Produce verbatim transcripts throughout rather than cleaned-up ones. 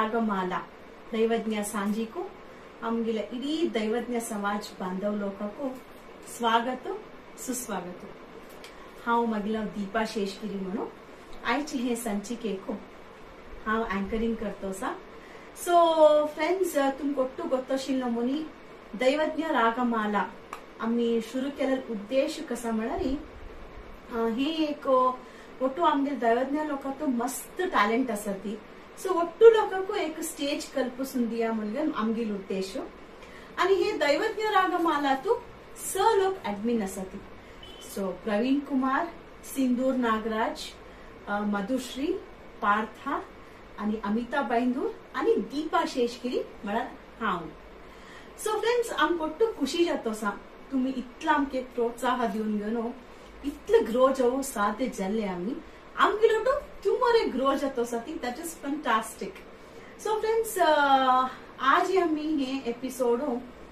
रागमाला दैवज्ञ सांजीको आमगेला ED दैवज्ञ समाज बांधव लोकांको स्वागत सुस्वागत। हांव मगेला दीपा शेषगिरी म्हणून आयचे हे संचिकेको हांव अँकरिंग करतो सा। सो फ्रेंड्स तुमकां ಒಟ್ಟು ಗೊತ್ತशिल्लो मुनी दैवज्ञ रागमाला आम्ही शुरू केलेला उद्देश कसा म्हळ्यार हे एक ಒಟ್ಟು आमगे दैवज्ञ लोकांचो मस्त टॅलेंट आसा ती। सो ಒಟ್ಟು लोकांको एक स्टेज कल्पसून दिया म्हणून आमगेलो उद्देश। आणि हे दैवज्ञ रागमालातू स लोक ऍडमिन आसा ती। सो प्रवीण कुमार, सिंदूर नागराज, मधुश्री, पार्था आणि अमिता बैंदूर आणि दीपा शेषगिरी म्हळ्यार हांव। सो फ्रेंड्स आमकां ಒಟ್ಟು खुशी जाता सा तुम्ही इतला आमके प्रोत्साह दिवन घेवन इतले ग्रो जावं साध्य जाल्ले आमी आमगेलो तुम्हारे ग्रो जातो सा ती that is fantastic. So friends आज आमी हे एपिसोड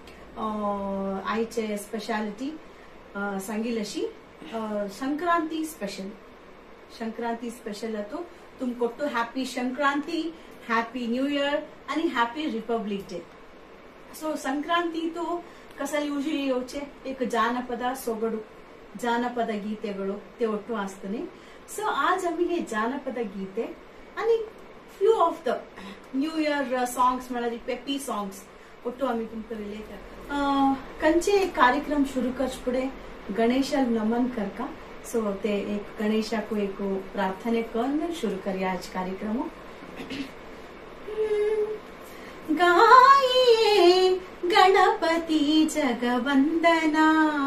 आयचे स्पेशालिटी सांगिल अशी संक्रांति स्पेशल संक्रांति स्पेशल तो तुमको happy Sankranti, happy new year आणि happy republic day. So Sankranti तो कसा यूजली योचे एक जानपद सोगडु जानपद गीतेगळु ते ಒಟ್ಟು आसतने। सो आज आम्ही हे जानपद गीते आणि few of the new year songs म्हळ्यार पेपी सॉन्ग्स ಒಟ್ಟು आम्ही तुमका रिले करता। कंचे कार्यक्रम शुरू करच पुढे गणेशाला नमन करका। सो ते एक गणेशा को एक प्रार्थने करून शुरू करूया आज कार्यक्रम। गाये गणपति जगवंदना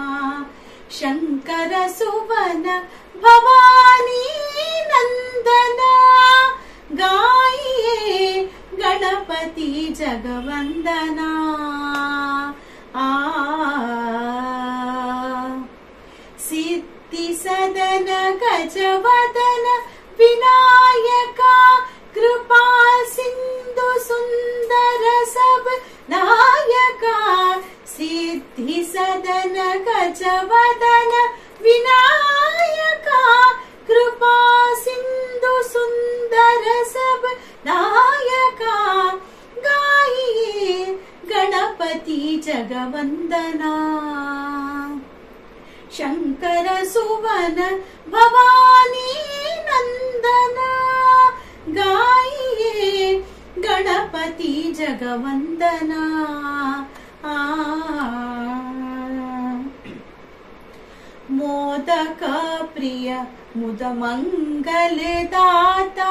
शंकर सुवन भवानी नंदना। गाये गणपति जगवंदना आ सिद्धि सदन गजवदन विनायका कृपा सिंधु सुंदर सब नायका। सिद्धि सदन गजवदन विनायका कृपा सिंधु सुंदर सब नायका। गाइए गणपति जगवंदना शंकर सुवन भवानी नंदना। गाइए गणपति जगवंदना आ मोदक प्रिय मुद मंगल दाता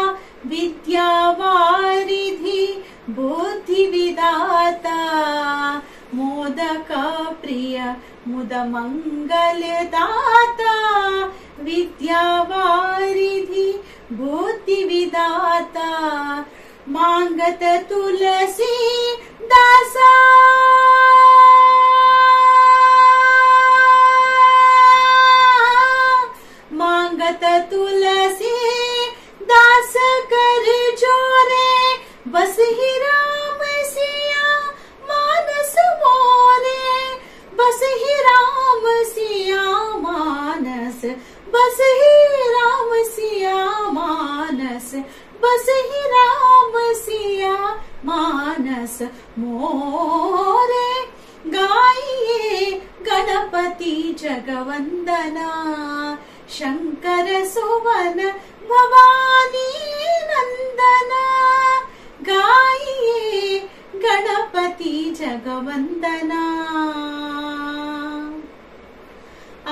विद्यावारिधि बुद्धि विदाता। मोदक प्रिय मुद मंगल दाता विद्यावारिधि बुद्धि विदाता। मांगत तुलसी दासा मांगत तुलसी दास कर जोरे बस ही राम सिया मानस मोरे। बस ही राम सिया मानस बस ही राम सिया मानस बस ही राम सिया मानस मोरे। गाइए गणपति जगवंदना शंकर सुवन भवानी नंदना। गाइए गणपति जगवंदना आ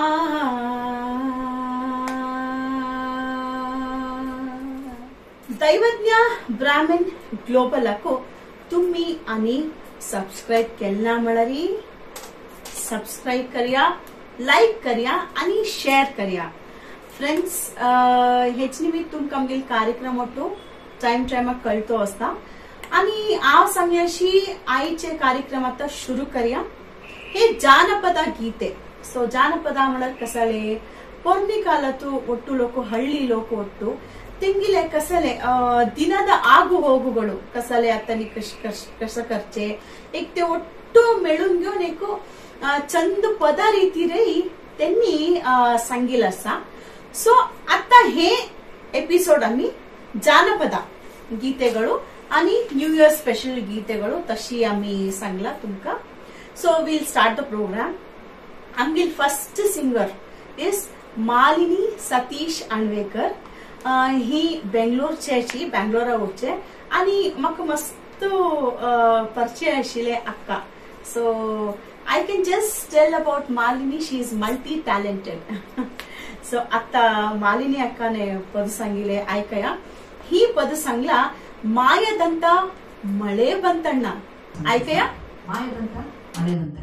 दैवज्ञ ब्राह्मण ग्लोबल को तुम्ही आणि सबस्क्राईब केला म्हळ्यारी सबस्क्राईब करूया, लाईक करूया आणि शेअर करूया। फ्रेंड्स हेच निमित्त तुमकां आमगेल कार्यक्रम ಒಟ್ಟು टाइम टाइमाक कळतो असता आणि आ सांगयाशी आईचे कार्यक्रम आता शुरू करूया। हे जानपद गीते। सो जानपद म्हळ्यार कसले ಪೊರ್ನಿ ಕಾಲತ್ತು ಒಟ್ಟು ಲೋಕ ಹಳ್ಳಿ ಲೋಕ ಒಟ್ಟು ತಿಂಗಿಲೆ ಕಸಲೆ ದಿನದ ಆಗು ಹೋಗುಗಳು ಕಸಲೆ ಅತ್ತನಿ ಕಶ ಕಸ ಖರ್ಚೆ एक ಒಟ್ಟು ಮೆಳುಂಗ್ಯೋ ನೆಕು ಚಂದ ಪದ ರೀತಿ ರೈ त्यांनी सांगिल असा। सो आता हे एपिसोड आम्ही जानपद गीतेಗಳು आणि न्यू इयर स्पेशल गीतेಗಳು तशी आम्ही सांगला तुमका. So will start the program. आमगील first singer is Malini Satish Anvekar. ही बेंगलोरची बेंगलोरावरचे आणि म्हाका मस्त परिचय आशिल्ले अक्का. सो I can just tell about Malini. She is multi-talented. So आता मालिनी अक्काने पद सांगिले ऐकया. ही पद सांगला मायದಂತ मळे ಬಂತಣ್ಣ. ऐकया. मायದಂತ मळे ಬಂತಣ್ಣ.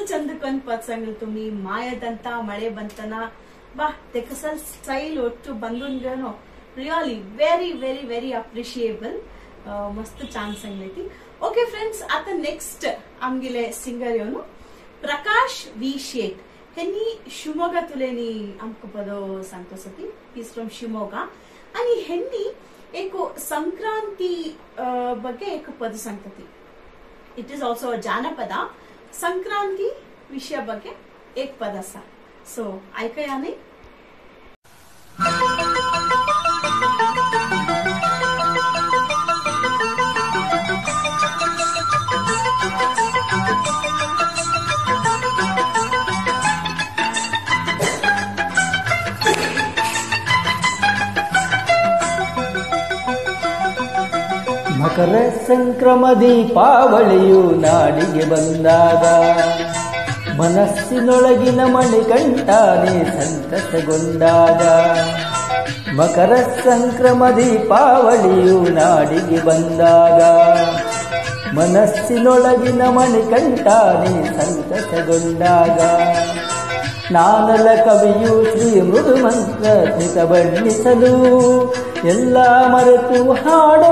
ಚಂದಕ್ಕೊಂದ್ ಪತ್ಸಂಗ್ಳು ತುಂಬಿ ಮಾಯದಂತ ಮಳೆ ಬಂತನ ಬಾ ತೆಕಸಲ್ ಸ್ಟೈಲ್ ಒಟ್ಟು ಬಂದುಂಗನು really very very very appreciable ಮಸ್ತ್ ಚಾನ್ಸ್ ಐತಿ. ಓಕೆ ಫ್ರೆಂಡ್ಸ್, आता नेक्स्ट आमगेले सिंगर येवनु प्रकाश वी शेट हेनी शिवमोगा तुलेनी आमको पदो सांगतो सती. इज फ्रॉम शिवमोगा आणि हेनी एक संक्रांती ಬಗ್ಗೆ एक पद सांगतती. इट इज ऑल्सो अ जानपद. संक्रांती विषय ಬಗ್ಗೆ एक पद असा. सो ऐकूया नाही. ಮಕರ ಸಂಕ್ರಮ ದೀಪಾವಳಿಯು ನಾಡಿಗೆ ಬಂದಾಗ ಮನಸ್ಸಿನೊಳಗಿನ ಮಣಿಕಂಠನೇ ಸಂತಸಗೊಂಡಾಗ. ಮಕರ ಸಂಕ್ರಮ ದೀಪಾವಳಿಯು ನಾಡಿಗೆ ಬಂದಾಗ ಮನಸ್ಸಿನೊಳಗಿನ ಮಣಿಕಂಠನೇ ಸಂತಸಗೊಂಡಾಗ. ನಾನಲ ಕವಿಯು ಶ್ರೀ ಮೃದು ಮಂತ್ರ ಸ್ಮಿತ ಬಣ್ಣಿಸಲು ಎಲ್ಲ ಮರೆತು ಹಾಡೋ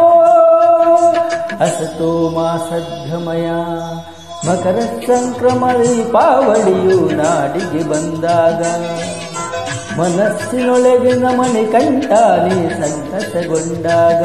ಹಸತೋ ಮಾ ಸದ್ಗಮಯ. ಮಕರ ಸಂಕ್ರಮ ದೀಪಾವಳಿಯು ನಾಡಿಗೆ ಬಂದಾಗ ಮನಸ್ಸಿನೊಳಗಿನ ಮಣಿಕಂಠನೇ ಸಂತಸಗೊಂಡಾಗ.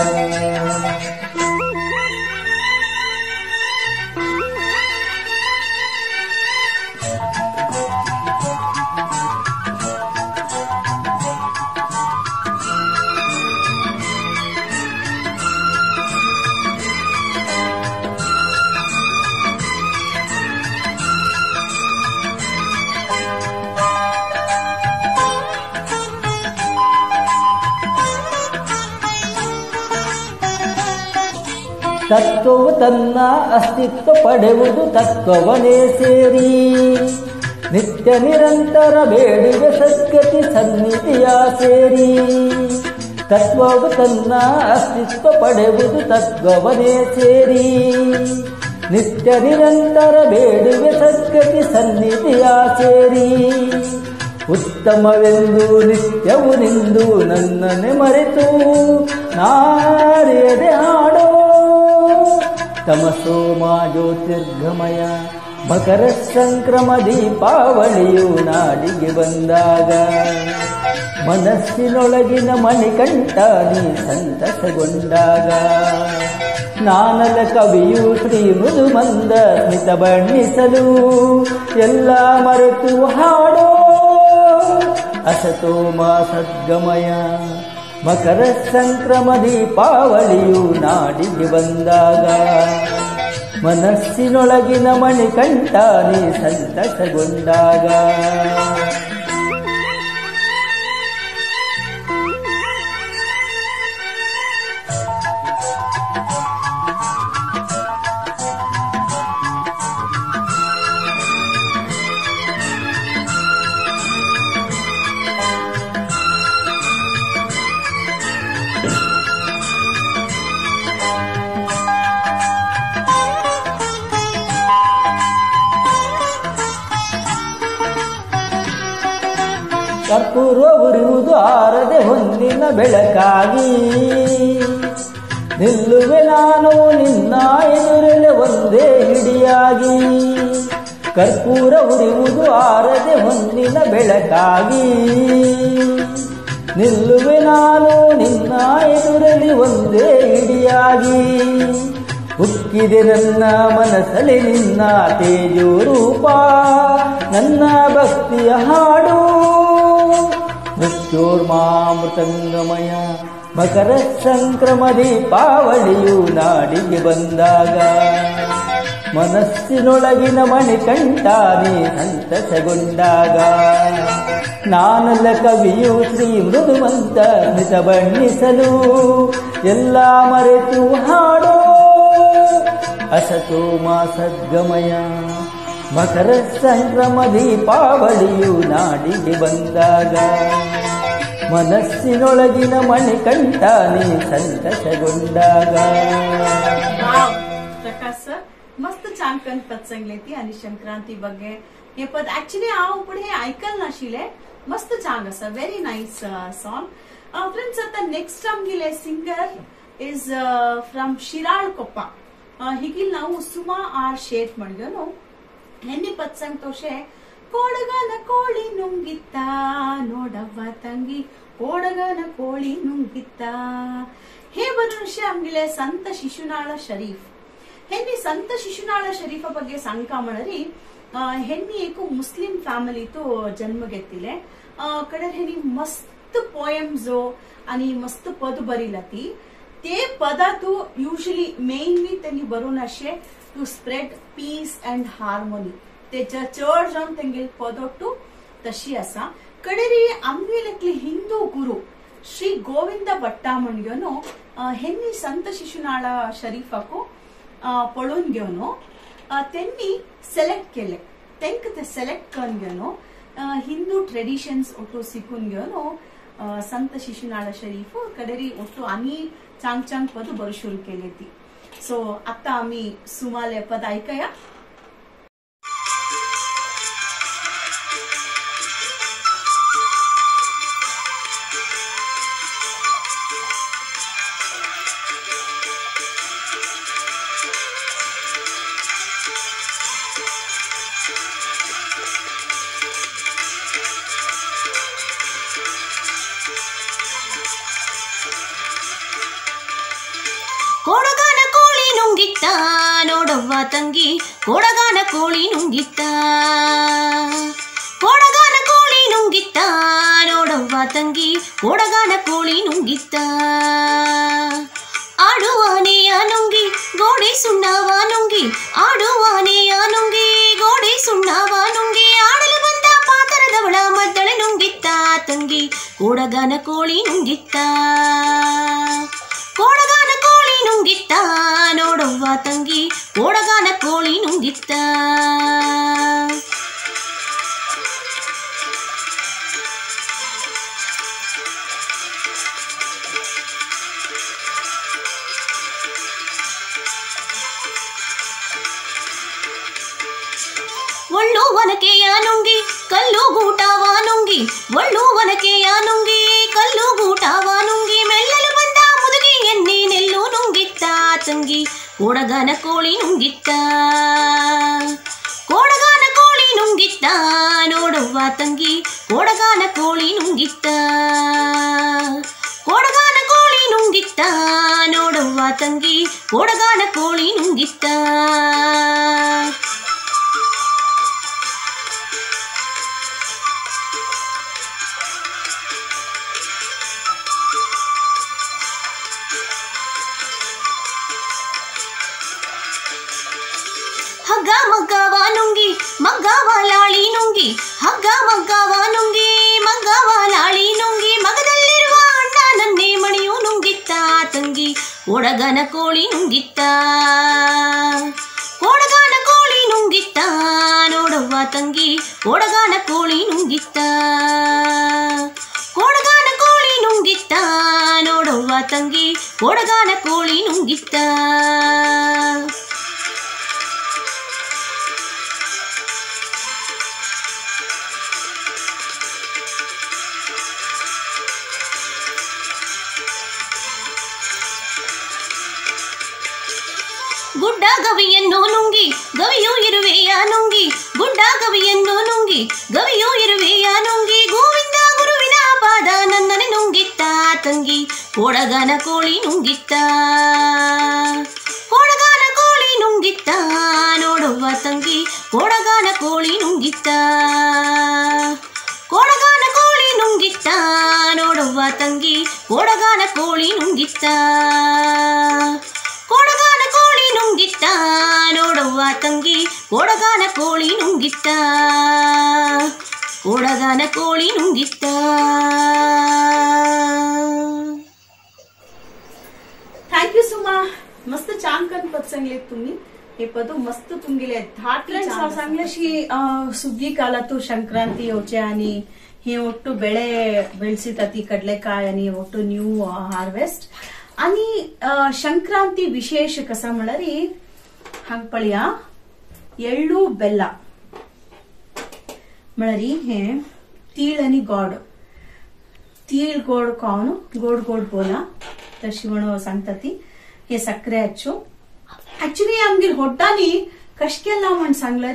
ತತ್ವವು ತನ್ನ ಅಸ್ತಿತ್ವ ಪಡೆಯುವುದು ತತ್ವವನೇ ಸೇರಿ ನಿತ್ಯ ನಿರಂತರ ಬೇಡಿಗೆ ಸದ್ಗತಿ ಸನ್ನಿಧಿಯ ಸೇರಿ. ತತ್ವವು ತನ್ನ ಅಸ್ತಿತ್ವ ಪಡೆಯುವುದು ತತ್ವವನೇ ಸೇರಿ ನಿತ್ಯ ನಿರಂತರ ಬೇಡುವೆ ಸದ್ಗತಿ ಸನ್ನಿಧಿಯ ಸೇರಿ. ಉತ್ತಮವೆಂದು ನಿತ್ಯವು ನಿಂದು ನನ್ನನ್ನೇ ಮರೆತು ನಾರ್ಯದೆ ಹಾಡೋ ತಮಸೋ ಮಾ ಜ್ಯೋತಿರ್ಗಮಯ. ಮಕರ ಸಂಕ್ರಮ ದೀಪಾವಳಿಯು ನಾಡಿಗೆ ಬಂದಾಗ ಮನಸ್ಸಿನೊಳಗಿನ ಮಣಿಕಂಠನೇ ಸಂತಸಗೊಂಡಾಗ. ನಾನಲ ಕವಿಯು ಶ್ರೀ ಮೃದು ಮಂದ ಸ್ಮಿತ ಬಣ್ಣಿಸಲು ಎಲ್ಲ ಮರೆತು ಹಾಡೋ ಹಸತೋ ಮಾ ಸದ್ಗಮಯ. ಮಕರ ಸಂಕ್ರಮ ದೀಪಾವಳಿಯು ನಾಡಿಗೆ ಬಂದಾಗ ಮನಸ್ಸಿನೊಳಗಿನ ಮಣಿಕಂಠನೇ ಸಂತಸಗೊಂಡಾಗ. ಕರ್ಪೂರ ಉರಿಯುವುದು ಆರದೆ ಹೊಂದಿನ ಬೆಳಕಾಗಿ ನಿಲ್ಲುವೆ ನಾನು ನಿನ್ನ ಎದುರಲೆ ಒಂದೇ ಹಿಡಿಯಾಗಿ. ಕರ್ಪೂರ ಉರಿಯುವುದು ಆರದೆ ಹೊಂದಿನ ಬೆಳಕಾಗಿ ನಿಲ್ಲುವೆ ನಾನು ನಿನ್ನ ಎದುರಲಿ ಒಂದೇ ಹಿಡಿಯಾಗಿ. ಉಕ್ಕಿದೆ ನನ್ನ ಮನಸ್ಸಲ್ಲಿ ನಿನ್ನ ತೇಜೋ ರೂಪ ನನ್ನ ಭಕ್ತಿಯ ಹಾಡು ಮೃತ್ಯೋರ್ಮಾಮೃತಂಗಮಯ. ಮಕರ ಸಂಕ್ರಮ ದೀಪಾವಳಿಯು ನಾಡಿಗೆ ಬಂದಾಗ ಮನಸ್ಸಿನೊಳಗಿನ ಮಣಿಕಂಠನೇ ಸಂತಸಗೊಂಡಾಗ. ನಾನಲ್ಲ ಕವಿಯು ಶ್ರೀ ಮೃದುವಂತ ಸ್ಮಿತ ಬಣ್ಣಿಸಲು ಎಲ್ಲ ಮರೆತು ಹಾಡೋ ಹಸತೋ ಮಾ ಸದ್ಗಮಯ. ಮಕರ ಸಂಕ್ರಮ ದೀಪಾವಳಿಯು ನಾಡಿಗೆ ಬಂದಾಗ ಮನಸ್ಸಿನೊಳಗಿನ ಮಣಿಕಂಠನೇ ಸಂತಸಗೊಂಡಾಗ. ಪ್ರಕಾಶ್ ಸರ್ मस्त चांकन पद सांगले ती आणि संक्रांती बग्गे हे पद ऍक्च्युली हांव पुढे हे आयकल नाशिले मस्त चांग आसा व्हेरी नाईस सॉंग फ्रेंड्स आता नेक्स्ट आमगेले singer is from Shiralkoppa हिगील नाव सुमा आर शेट म्हणगे न्हू हेन्नी पद सांग तोशे कोडगन कोळी ನುಂಗಿತ್ತ ನೋಡವ್ವ ತಂಗಿ कोडगन कोळी ನುಂಗಿತ್ತ हे बरोबर आमगेले संत शिशुनाळ शरीफ हेन्नी संत शिशुनाळ शरीफा ಬಗ್ಗೆ सांगता म्हणरी हेन्नी एक मुस्लिम फॅमिली तो जन्म घेतले कडेर हेनी मस्त पोएम्स आणि मस्त पद बरिला ती ते पदा तू युजली मेनली त्यांनी बरोवन अशे to spread peace and harmony ते चड जावन तेंगेल पदोट्टू तशी आसा कडेरी आमगेले हिंदू गुरु श्री गोविंद भट्टा म्हणून हेन्नी संत शिशुनाळ शरीफाको पळोवन घेवन त्यांनी सिलेक्ट केले तेंक ते सिलेक्ट करून घेवन हिंदू ट्रेडिशन्स ओटू शिकून घेवन संत शिशुनाळ शरीफ कडेरी ओटू आनी चांग चांग पद बरो सुरू केले ती सो आता आम्ही सुमाले पद ऐकूया कोडगान कोळी ನುಂಗಿತ್ತ ನೋಡವ್ವ ತಂಗಿ कोडगान कोळी ನುಂಗಿತ್ತ कोडगान कोळी ನುಂಗಿತ್ತ ನೋಡವ್ವ ತಂಗಿ कोडगान कोळी ನುಂಗಿತ್ತ ಆಡುವಾನೆಯ ನುಂಗಿ ಗೋಡೆ ಸುಣ್ಣವ ನುಂಗಿ ಆಡುವಾನೆಯ ನುಂಗಿ ಗೋಡೆ ಸುಣ್ಣವ ನುಂಗಿ ಆಡಲು ಬಂದ ಪಾತರದವಳ ಮದ್ದಳೆ ನುಂಗಿತ್ತ ತಂಗಿ कोडगान कोळी ನುಂಗಿತ್ತ कोडगान कोळी ನುಂಗಿತ್ತ ನೋಡವ್ವ ತಂಗಿ कोडगान कोळी ನುಂಗಿತ್ತ ಒಳ್ಳು ವನಕೆಯ ನುಂಗಿ ಕಲ್ಲು ಗೂಟವ ನುಂಗಿ ಒಳ್ಳು ವನಕೆಯ ನುಂಗಿ ಕಲ್ಲು ಗೂಟವ ನುಂಗಿ ಮೆಲ್ಲಲು ಬಂದ ಮುದುಗಿ ಎನ್ನಿ ನೆಲ್ಲು ನುಂಗಿತ್ತ ತಂಗಿ कोडगान कोळी ನುಂಗಿತ್ತ कोडगान कोळी ನುಂಗಿತ್ತ ನೋಡವ್ವ ತಂಗಿ कोडगान कोळी ನುಂಗಿತ್ತ कोडगान कोळी ನುಂಗಿತ್ತ ನೋಡವ್ವ ತಂಗಿ कोडगान कोळी ನುಂಗಿತ್ತ ಹಗ್ಗ ಮಗ್ಗವ ನುಂಗಿ ಮಗ್ಗವ ಲಾಳಿ ನುಂಗಿ ಹಗ್ಗ ಮಗ್ಗವ ನುಂಗಿ ಮಗ್ಗವ ಲಾಳಿ ನುಂಗಿ ಮಗದಲ್ಲಿರುವ ಅಣ್ಣ ನನ್ನೇ ಮಣಿಯು ನುಂಗಿತ್ತ ತಂಗಿ कोडगान कोळी ನುಂಗಿತ್ತ कोडगान कोळी ನುಂಗಿತ್ತ ನೋಡವ್ವ ತಂಗಿ कोडगान कोळी ನುಂಗಿತ್ತ कोडगान कोळी ನುಂಗಿತ್ತ ನೋಡವ್ವ ತಂಗಿ कोडगान कोळी ನುಂಗಿತ್ತ ಗುಡ್ಡ ಗವಿಯನ್ನು ನುಂಗಿ ಗವಿಯು ಇರುವೆಯ ನುಂಗಿ ಗುಡ್ಡ ಗವಿಯನ್ನು ನುಂಗಿ ಗವಿಯು ಇರುವೆಯ ನುಂಗಿ ಗೋವಿಂದ ಗುರುವಿನ ಪಾದ ನನ್ನನೆ ನುಂಗಿತ್ತ ತಂಗಿ कोडगान कोळी ನುಂಗಿತ್ತ कोडगान कोळी ನುಂಗಿತ್ತ ನೋಡವ್ವ ತಂಗಿ कोडगान कोळी ನುಂಗಿತ್ತ कोडगान कोळी ನುಂಗಿತ್ತ ನೋಡವ್ವ ತಂಗಿ कोडगान कोळी ನುಂಗಿತ್ತ कोडगान कोळी ನುಂಗಿತ್ತ ನೋಡವ್ವ ತಂಗಿ कोडगान कोळी ನುಂಗಿತ್ತ कोडगान कोळी नुंगिತ್ತ थँक्यू सुमा मस्त छान कन पद सांगले तुम्ही हे पद मस्त तुमगेले धाटले सांगल्याशी सुग्गी कालातू संक्रांती येवचे आणि हे ಒಟ್ಟು ಬೆಳೆ ಬೆಳೆಸಿತತಿ ಕಡಲೆಕಾಯಿ आणि ಒಟ್ಟು न्यू हार्वेस्ट आणि संक्रांती विशेष कसा म्हणल्यार हाकपळ्या एळ्ळू बेल्ल म्हळ्यार हे तीळ आनी गोड तीळ गोड खावन गोड गोड बोला तशी म्हणून सांगता ती हे सक्रे हच्चू ऍक्च्युली आमगेर होड्डांनी कशें केलां म्हण सांगल्यार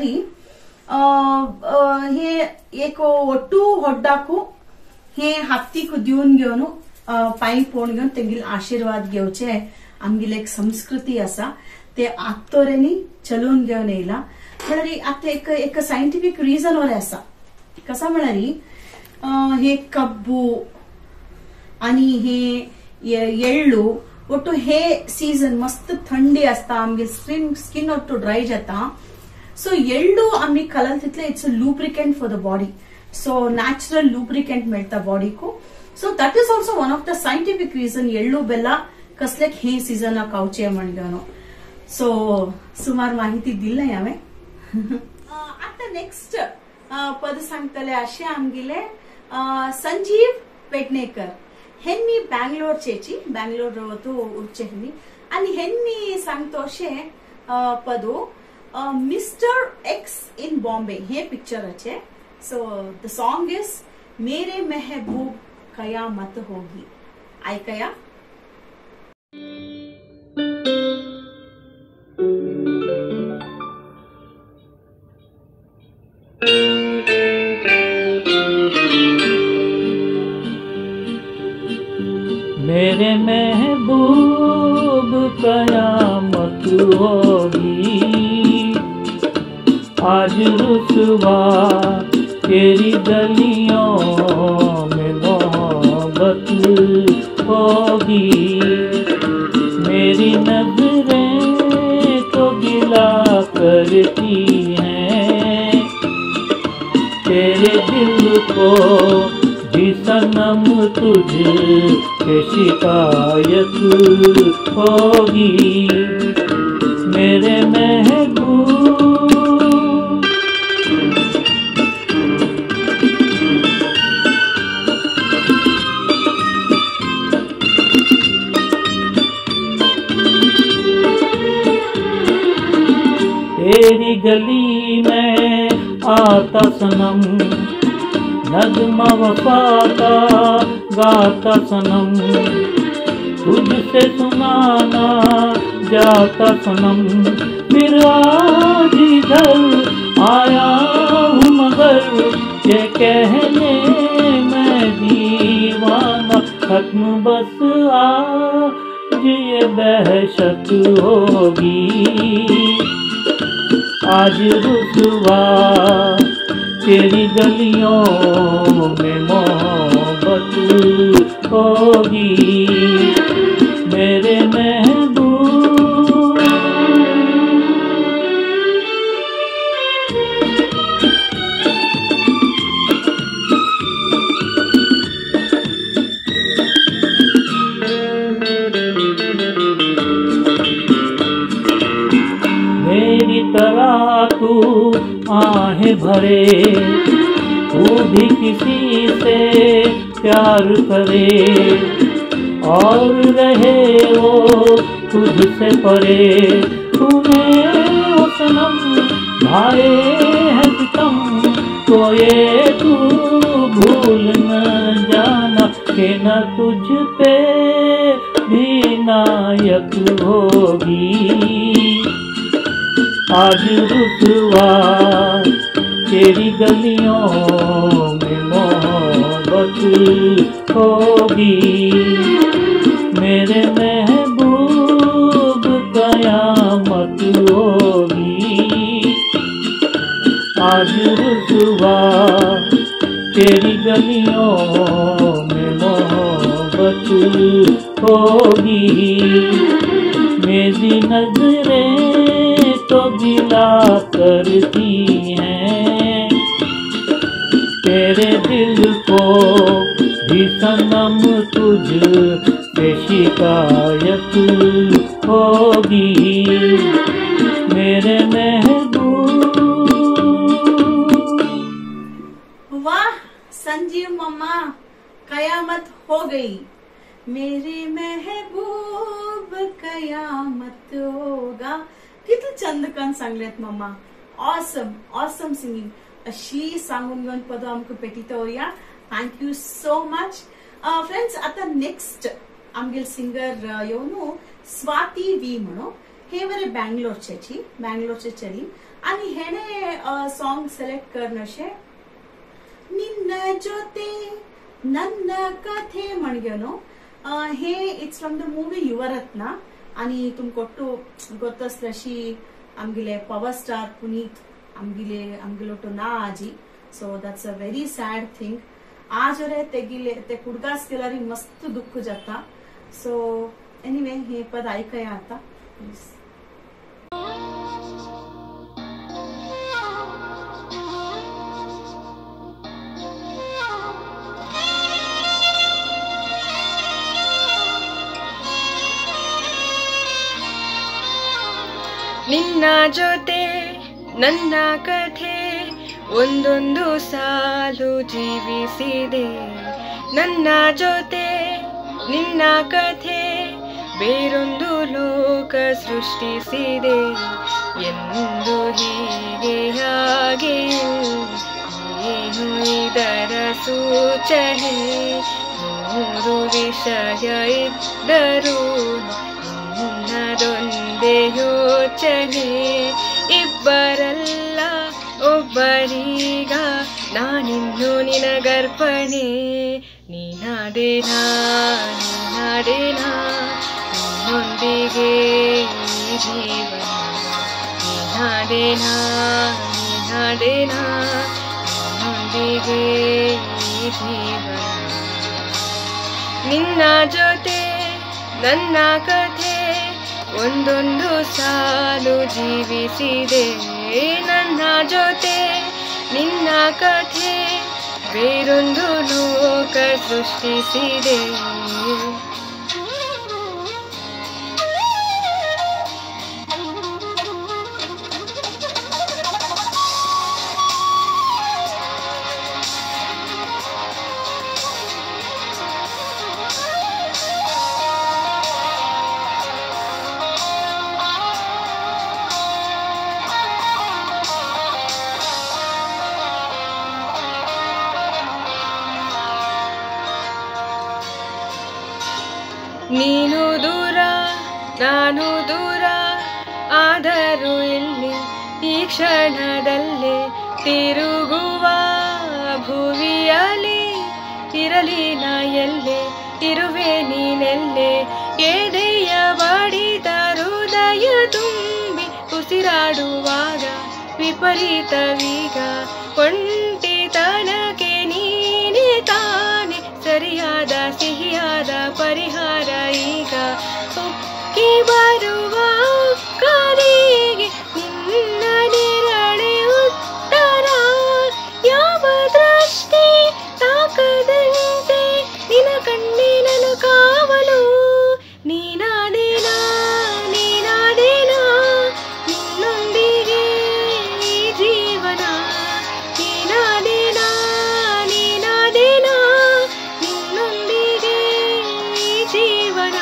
हे एक ಒಟ್ಟು ಹೊಡ್ಡಾಕು हे हातीक दिवन घेवन पांय पळोवन घेवन तेंगेले आशीर्वाद घेवचे आमगेली एक संस्कृती आसा ते आत्तोरेंनी चलोवन घेवन येयला म्हळ्यार आतां एक एक सायंटिफीक रिजन वरें आसा कसा म्हळ्यार हे कब्बू आनी हे एळ्ळू ಒಟ್ಟು हे सीजन मस्त थंडी आसता आमगे स्किन स्किन ಒಟ್ಟು ड्राय जाता सो एळ्ळू आमी कलर तितले it's a lubricant for the body so natural lubricant मेळटा बॉडीकू so that is also one of the scientific reason एळ्ळू बेल्ला कसले हे सीजनाक खावचे म्हण घेवन सो सुमार माहिती दिली हांवें आता नेक्स्ट पद सांगतले अशें आमगेले संजीव पेडणेकर हेन्नी बँगलोरचेची बँगलोर तू उरचे हेन्नी आनी हेन्नी सांगतो अशें पदू मिस्टर एक्स इन बॉम्बे हे पिक्चराचे सो द सॉन्ग इज मेरे महबूब कयामत होगी ऐकया मेरे महबूब कयामत होगी आज रुसवा तेरी गलियों में मोहब्बत होगी मेरी नजरें तो गिला करती हैं तेरे दिल को भी सनम तुझ के शिकायत होगी मेरे महबूब तेरी गली में आता सनम नगमा वफा का गाता सनम तुझसे सुनाना जाता सनम फिर आज इधर आया हूँ मगर ये कहने मैं दीवाना खत्म बस आज ये दहशत होगी आज रुसवा तेरी गलियों में मोहब्बत होगी मेरे महबूब मेरी तरह तू आहें भरे तू भी किसी से प्यार करे और रहे वो तुझसे परे तूने वो सनम भाए है सितम तो ये तू भूल न जाना कि न तुझ पे भी नायक होगी आज रुसवा तेरी गलियों में मोहब्बत होगी मेरे महबूब कयामत होगी आज रुसवा तेरी गलियों में मोहब्बत होगी मेरी नजरें तो गिला करती हैं तेरे दिल को भी सनम तुझ से शिकायत होगी मेरे महबूब वाह संजीव मम्मा कयामत हो गई मेरे महबूब कयामत होगा किती चंद कन सांगलेत मम्मा. Awesome awesome singing. अशी सांगून घेऊन पद आमकां पेटितो वया. Thank you so much friends. आता नेक्स्ट आमगेल सिंगर येवन स्वाती वी म्हणून. हे बरे बँगलोरचे बँगलोरचे चली आणि हेने सॉन्ग सिलेक्ट करनशे निन्न जोते नन्न कथे म्हणगेनो. हे it's from the movie Yuvarathna आणि तुमकोट्टू गोत्तस्लशी आमगेले पवर स्टार पुनीत आमगेले आमगेलोटो ना आजी. So that's a very sad thing. आज रे तेगिले ते कुडगास गेल्यारी मस्त दुःख जाता. सो एनिवे हे पद ऐकूया आता प्लीज. ನಿನ್ನ ಜೊತೆ ನನ್ನ ಕಥೆ ಒಂದೊಂದು ಸಾಲು ಜೀವಿಸಿದೆ. ನನ್ನ ಜೊತೆ ನಿನ್ನ ಕಥೆ ಬೇರೊಂದು ಲೋಕ ಸೃಷ್ಟಿಸಿದೆ. ಎಂದು ಹೀಗೆ ಹಾಗೆ ಏನು ಇದರ ಸೂಚನೆ. ನೂರು ವಿಷಯ ಇದ್ದರೂ ನನ್ನದೊಂದೇ ಯೋಚನೆ. ಇಬ್ಬರಲ್ಲ ಒಬ್ಬರೀಗ ನಾನಿನ್ನು ನಿನಗರ್ಪಣೆ. ನೀನಾದೇನಾ ನೀನಾದೇನಾ ನಿನ್ನೊಂದಿಗೆ ಈ ಜೀವನ. ನೀನಾದೇನಾ ನೀನಾದೇನಾ ನಿನ್ನೊಂದಿಗೆ ಈ ಜೀವನ. ನಿನ್ನ ಜೊತೆ ನನ್ನ ಕಥೆ ಒಂದೊಂದು ಸಾಲು ಜೀವಿಸಿದೆ. ನನ್ನ ಜೊತೆ ನಿನ್ನ ಕಥೆ ಬೇರೊಂದು ಲೋಕ ಸೃಷ್ಟಿಸಿದೆ. ನೀನು ದೂರ ನಾನು ದೂರ ಆದರೂ ಇಲ್ಲಿ ಈ ಕ್ಷಣದಲ್ಲೇ ತಿರುಗುವ ಭುವಿಯಲ್ಲಿ ಇರಲಿ ನಾ ಎಲ್ಲೆ ಇರುವೆ ನೀನೆಲ್ಲೆ. ಎದೆಯ ಬಡಿದ ಹೃದಯ ತುಂಬಿ ಉಸಿರಾಡುವಾಗ ವಿಪರೀತವೀಗ. ಒಂಟಿತನಕ್ಕೆ ನೀನೇ ತಾನೆ ಸರಿಯಾದ ಸಿಹಿಯಾದ ಪರಿಹಾರ ಈಗ. ಉಕ್ಕಿ ಬರುವ ಕರೆಗೆ ನಿನ್ನ ನೆರಳೆ ಉತ್ತರ. ಯಾವ ದೃಷ್ಟಿ ತಾಕದಂತೆ ನಿನ ಕಣ್ಣಿನ ಕಾವಲು. ನೀನಾದೇನಾ ನೀನಾದೇನಾ ನಿನ್ನೊಂದಿಗೆ ಈ ಜೀವನ. ನೀನಾದೇನಾ ನೀನಾದೇನಾ ನಿನ್ನೊಂದಿಗೆ ಈ ಜೀವನ.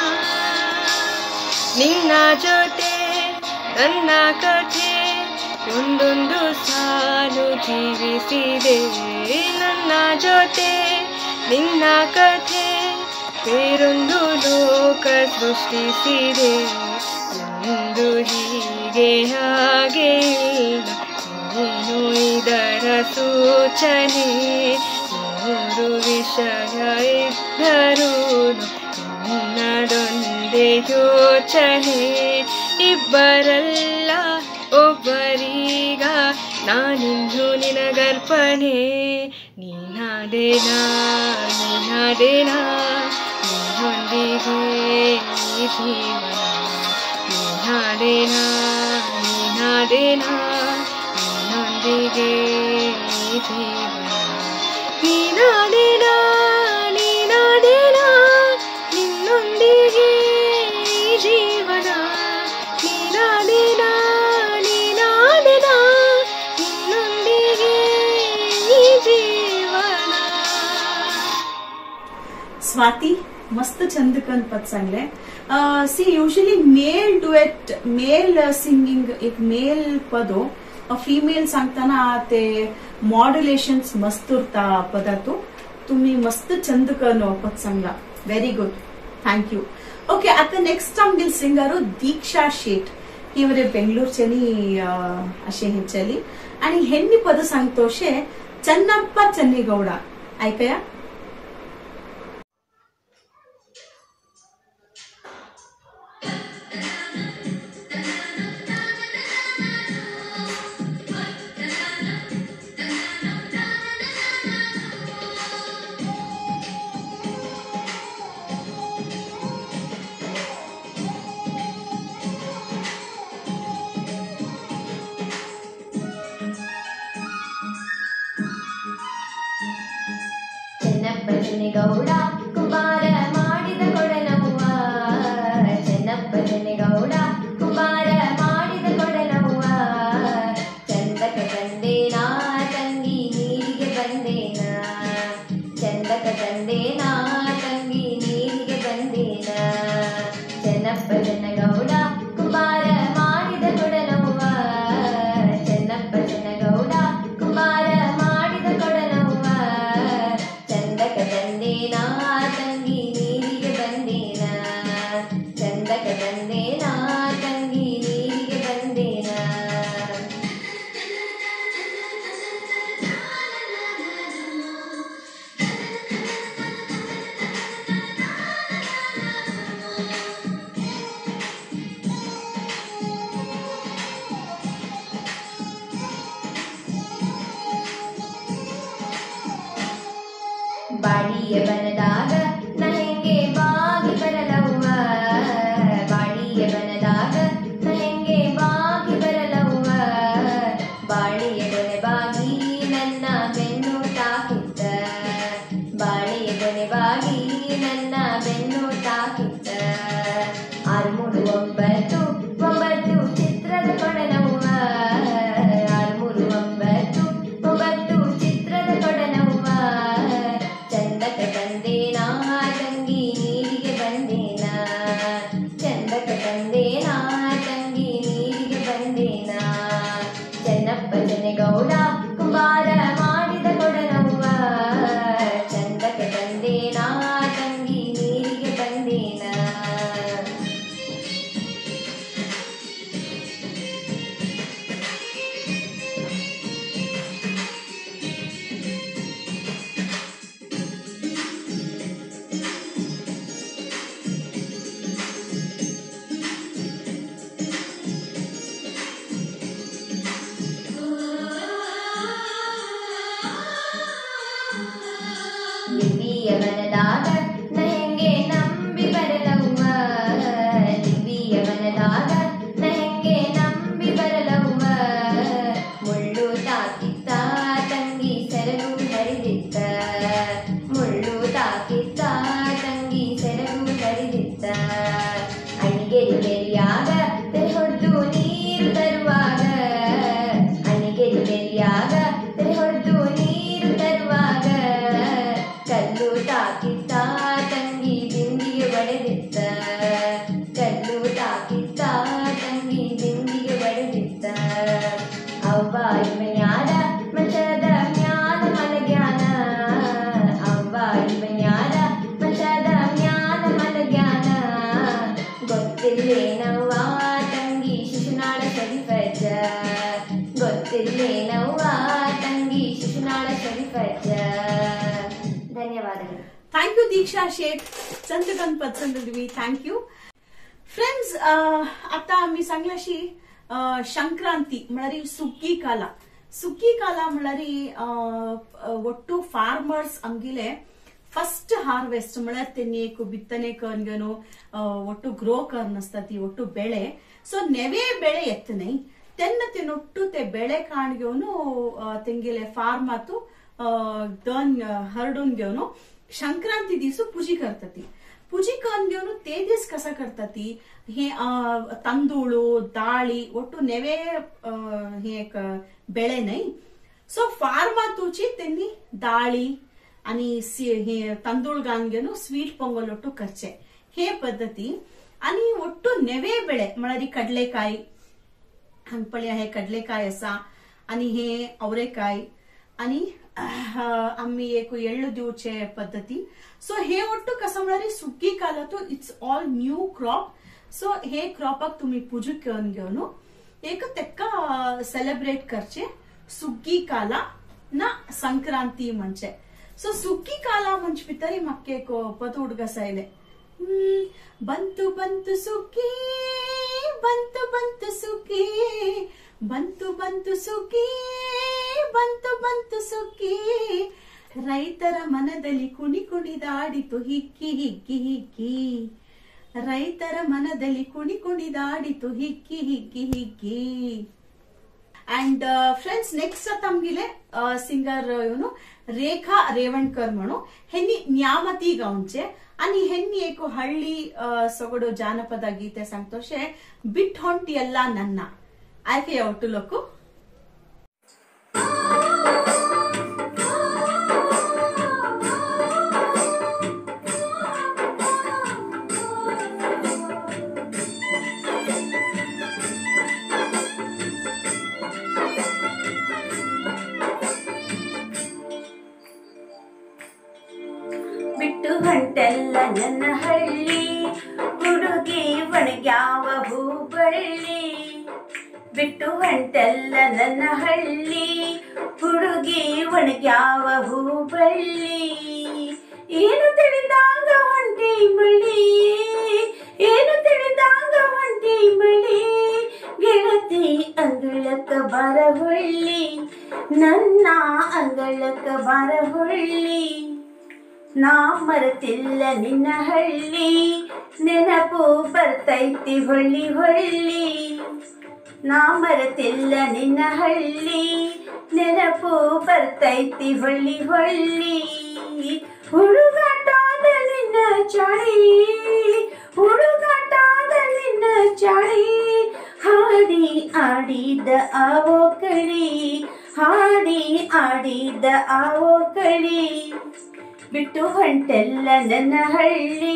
ನಿನ್ನ ಜೊತೆ ನನ್ನ ಕಥೆ ಒಂದೊಂದು ಸಾಲು ಜೀವಿಸಿದೆ. ನನ್ನ ಜೊತೆ ನಿನ್ನ ಕಥೆ ಬೇರೊಂದು ಲೋಕ ಸೃಷ್ಟಿಸಿದೆ. ಎಂದು ಹೀಗೆ ಹಾಗೆ ಏನು ಇದರ ಸೂಚನೆ. ನೂರು ವಿಷಯ ಇದ್ದರೂ ನನ್ನದೊಂದೇ ಯೋಚನೆ. ಇಬ್ಬರಲ್ಲ ಒಬ್ಬರೀಗ ನಾನಿನ್ನು ನಿನಗರ್ಪಣೆ. ನೀನಾದೇನಾ ನೀನಾದೇನಾ ನಿನ್ನೊಂದಿಗೆ ಈ ಜೀವನ. ನೀನಾದೇನಾ ನೀನಾದೇನಾ ನಿನ್ನೊಂದಿಗೆ ಈ ಜೀವನ. ನೀನಾದೇನಾ ನೀನಾದೇನಾ ನಿನ್ನೊಂದಿಗೆ ಈ ಜೀವನ. ನೀನಾದೇನಾ ನೀನಾದೇನಾ ನಿನ್ನೊಂದಿಗೆ ಈ ಜೀವನ. स्वाती मस्त छंदकन पद सांगले. See usually male duet male singing एक मेल पदो फीमेल सांगताना ते मॉड्युलेशन्स मस्त उरता पदातू. तुम्ही मस्त छंदकन पद सांगला. Very good, thank you. Okay, आता नेक्स्ट आमगेल सिंगर दीक्षा शेट. ही मरे बेंगळूरच्यानी असे हेंच्याली आणि हेन्नी पद सांगतो अशे चन्नप्प चन्नेगौड. ऐकया. ಚೆನ್ನಪ್ಪ ಕುಮಾರ ಮಾಡಿದ ಕೊಡನವ್ವ, ಚೆನ್ನಪ್ಪ ಚೆನ್ನೇಗೌಡ ಕುಮಾರ ಮಾಡಿದ ಕೊಡನವ್ವ. ಚಂದಕ ತಂದೇನಾ ತಂಗಿ ನೀರಿಗೆ ಬಂದೇನ, ಚಂದಕ ತಂದೇನಾ ತಂಗಿ ನೀರಿಗೆ ಬಂದೇನ. ಚೆನ್ನಪ್ಪ ಚೆನ್ನೇಗೌಡ ಕುಮಾರ ಮಾಡಿದ ಕೊಡನವ್ವ, ಚೆನ್ನಪ್ಪ ಚೆನ್ನೇಗೌಡ ಕುಮಾರ ಮಾಡಿದ ಕೊಡನವ್ವ. ಚಂದಕ ತಂದೇನಾ ತಂಗಿ ನೀರಿಗೆ ಬಂದೇನ, ಚಂದಕ ತಂದೇನಾ ತಂಗಿ ನೀರಿಗೆ ಬಂದೇನ. ಬಾಡಿಯ ಬನದಾಗ ನ ಹೆಂಗೆ ಬಾಗಿ ಬರಲವ್ವ, ಬಾಡಿಯ ಬನದಾಗ ನ ಹೆಂಗೆ ಬಾಗಿ ಬರಲವ್ವ. ಬಾಳಿಯ ಕೊನೆ ಬಾಗಿ ನನ್ನ ಬೆನ್ನು ತಾಕಿತ್ತ, ಬಾಳಿಯ ಕೊನೆ ಬಾಗಿ ನನ್ನ ಬೆನ್ನು ತಾಕಿತ್ತ. ಆರು ಮೂರು ಒಂಬತ್ತು ಒಂಬತ್ತು ಚಿತ್ರದ ಕೊಡನವ್ವ, ಆರು ಮೂರು ಒಂಬತ್ತು ಒಂಬತ್ತು ಚಿತ್ರದ ಕೊಡನವ್ವ. ಚಂದಕ ತಂದೇನಾ ತಂಗಿ ನೀರಿಗೆ ಬಂದೇನ, ಚಂದಕ ತಂದೇನಾ ತಂಗಿ ನೀರಿಗೆ ಬಂದೇನ. ಚೆನ್ನಪ್ಪ ಚೆನ್ನೇಗೌಡ ಕುಮಾರ ಮಾಡಿದ ಕೊಡನವ್ವ, ಚಂದಕ ತಂದೇನಾ ತಂಗಿ ನೀರಿಗೆ ಬಂದೇನ. ಲಿಪಿಯ ಮನದಾಗ ನ ಹೆಂಗೆ ನಂಬಿ ಬರಲವ್ವ, ಲಿಪಿಯ ಮನದಾಗ ನ ಹೆಂಗೆ ನಂಬಿ ಬರಲವ್ವ. ಮುಳ್ಳು ತಾಕಿತ್ತ ತಂಗಿ ಸೆರಗು ಹರಿದಿತ್ತ, ಮುಳ್ಳು ತಾಕಿತ್ತ ತಂಗಿ ಸೆರಗು ಹರಿದಿತ್ತ. ಅಣಿಗೆರಿ ಗೆರಿಯಾಗ ತೆರೆ ಹೊಡೆದು ನೀರು ತರುವಾಗ, ಅಣಿಗೆರಿ ಗೆರಿಯಾಗ ತೆರೆ ಹೊಡೆದು ನೀರು ತರುವಾಗ. ಕಲ್ಲು ತಾಕಿತ್ತ ತಂಗಿ ದಿಂಡಿಗೆ ಒಡೆದಿತ್ತ, ಕಲ್ಲು ತಾಕಿತ್ತ ತಂಗಿ ದಿಂಡಿಗೆ ಒಡೆದಿತ್ತ. ಅವ್ವ ಇಮನ್ಯಾದ ಮಚದ ಜ್ಞಾನ ಮಲಗ್ಯಾನ, ಅವ್ವ ಇಮನ್ಯಾದ ಮಚದ ಜ್ಞಾನ ಮಲಗ್ಯಾನ. ಗೊತ್ತಿಲ್ಲೇನವ್ವ ತಂಗಿ ಶಿಶುನಾಳ ಶರೀಫಜ್ಜ, ಗೊತ್ತಿಲ್ಲೇನವ್ವ ತಂಗಿ ಶಿಶುನಾಳ ಶರೀಫಜ್ಜ. ಧನ್ಯವಾದಗಳು. थँक यू दीक्षा शेठ. चंदकन पद सांगितली. Thank you friends. आता मी सांगलाशी संक्रांती म्हळ्यार सुग्गी काला. सुग्गी काला म्हळ्यार ಒಟ್ಟು ಫಾರ್ಮರ್ಸ್ आमगेले ಫಸ್ಟ್ ಹಾರ್ವೆಸ್ಟ್ म्हळ्यार तेनी एक ಬಿತ್ತನೆ करगेनो ಒಟ್ಟು ग्रो करन असता ती ಒಟ್ಟು ಬೆಳೆ. ಸೊ ನೆವೆ ಬೆಳೆ ಎತ್ತನೈ तेन्ना ते नोट्टू ते बेळे काण घेवन तेंगेले फार्मातू दन हरडून घेवन संक्रांती दिवस पुजी करतात. पुजी करून घेवन ते दीस कसा करतात हे तांदूळ दाळी ಒಟ್ಟು नेवे हे एक बेळे नाही. सो फार्मातूची त्यांनी दाळी आणि हे तांदूळ गाणगेನು स्वीट ಪೊಂಗಲ್ ಒಟ್ಟು ಖರ್ಚೆ हे पद्धती आणि ಒಟ್ಟು नेवे बेळे म्हळ्यार कडलेकाय हांगपळी आहे कडलेकाय असा आणि हे अवरेकाय आणि आम्ही एक एळ्ळू दिवचे पद्धती सो हे ಒಟ್ಟು कसा म्हळ्यार सुकी कालातो it's all new crop so हे क्रॉपाक तुम्ही पुजूक घेवन घेवन एक तेक्का सेलिब्रेट करचे सुग्गी काला ना संक्रांती म्हणजे सो सुग्गी काला म्हणजे भितर म्हाका एक पद उडगसायले ಬಂತು ಬಂತು ಸುಗ್ಗಿ ಬಂತು ಬಂತು ಸುಗ್ಗಿ ಬಂತು ಬಂತು ಸುಗ್ಗಿ ಬಂತು ಬಂತು ಸುಗ್ಗಿ ರೈತರ ಮನದಲ್ಲಿ ಕುಣಿ ಕುಣಿದಾಡಿತು ಹಿಕ್ಕಿ ಹಿಕ್ಕಿ ಹಿಕ್ಕಿ ರೈತರ ಮನದಲ್ಲಿ ಕುಣಿ ಕುಣಿದಾಡಿತು ಹಿಕ್ಕಿ ಹಿಕ್ಕಿ ಹಿಕ್ಕಿ अँड फ्रेंड्स नेक्स्ट आता आमगेले सिंगर येवन रेखा रेवणकर म्हणून हेनी न्यामती गावचे आणि हेनी एक हळ्ळी सगळो जानपद गीते सांगतोशे बिट ಹೊಂಟಿಯಲ್ಲ ನನ್ನ ಆಯ್ಕೆ ಒಟ್ಟು ಲೋಕು ಬಿಟ್ಟು ಹೊಂಟೆಲ್ಲ ನನ್ನ ಹಳ್ಳಿ ಹುಡುಗಿ ಒಣಗ್ಯಾವ ಹೂಬಳ್ಳಿ ಬಿಟ್ಟು ಹೊಂಟೆಲ್ಲ ನನ್ನ ಹಳ್ಳಿ ಹುಡುಗಿ ಒಣಗ್ಯಾವ ಹೂಬಳ್ಳಿ ಏನು ತಿಳಿದಾಗ ಹೊಂಟಿ ಮಳಿ ಏನು ತಿಳಿದಾಗ ಹೊಂಟಿ ಮಳಿ ಗೆಳತಿ ಅಂಗಳಕ್ಕ ಬರಹೊಳ್ಳಿ ನನ್ನ ಅಂಗಳಕ್ಕ ಬರಹೊಳ್ಳಿ ನಾ ಮರೆತಿಲ್ಲ ನಿನ್ನ ಹಳ್ಳಿ ನೆನಪು ಬರ್ತೈತಿ ಹೊಳ್ಳಿ ಹೊಳ್ಳಿ ನಾ ಮರೆತಿಲ್ಲ ನಿನ್ನ ಹಳ್ಳಿ ನೆನಪು ಬರ್ತೈತಿ ಹೊಳ್ಳಿ ಹೊಳ್ಳಿ ಹುಡುಗಾಟಾದ ನಿನ್ನ ಚಾಳಿ ಹುಡುಗಾಟಾದ ನಿನ್ನ ಚಾಳಿ ಹಾಡಿ ಆಡಿದ ಆವೋ ಕಳಿ ಹಾಡಿ ಆಡಿದ ಆವೋ ಕಳಿ ಬಿಟ್ಟು ಹೊಂಟೆಲ್ಲ ನನ್ನ ಹಳ್ಳಿ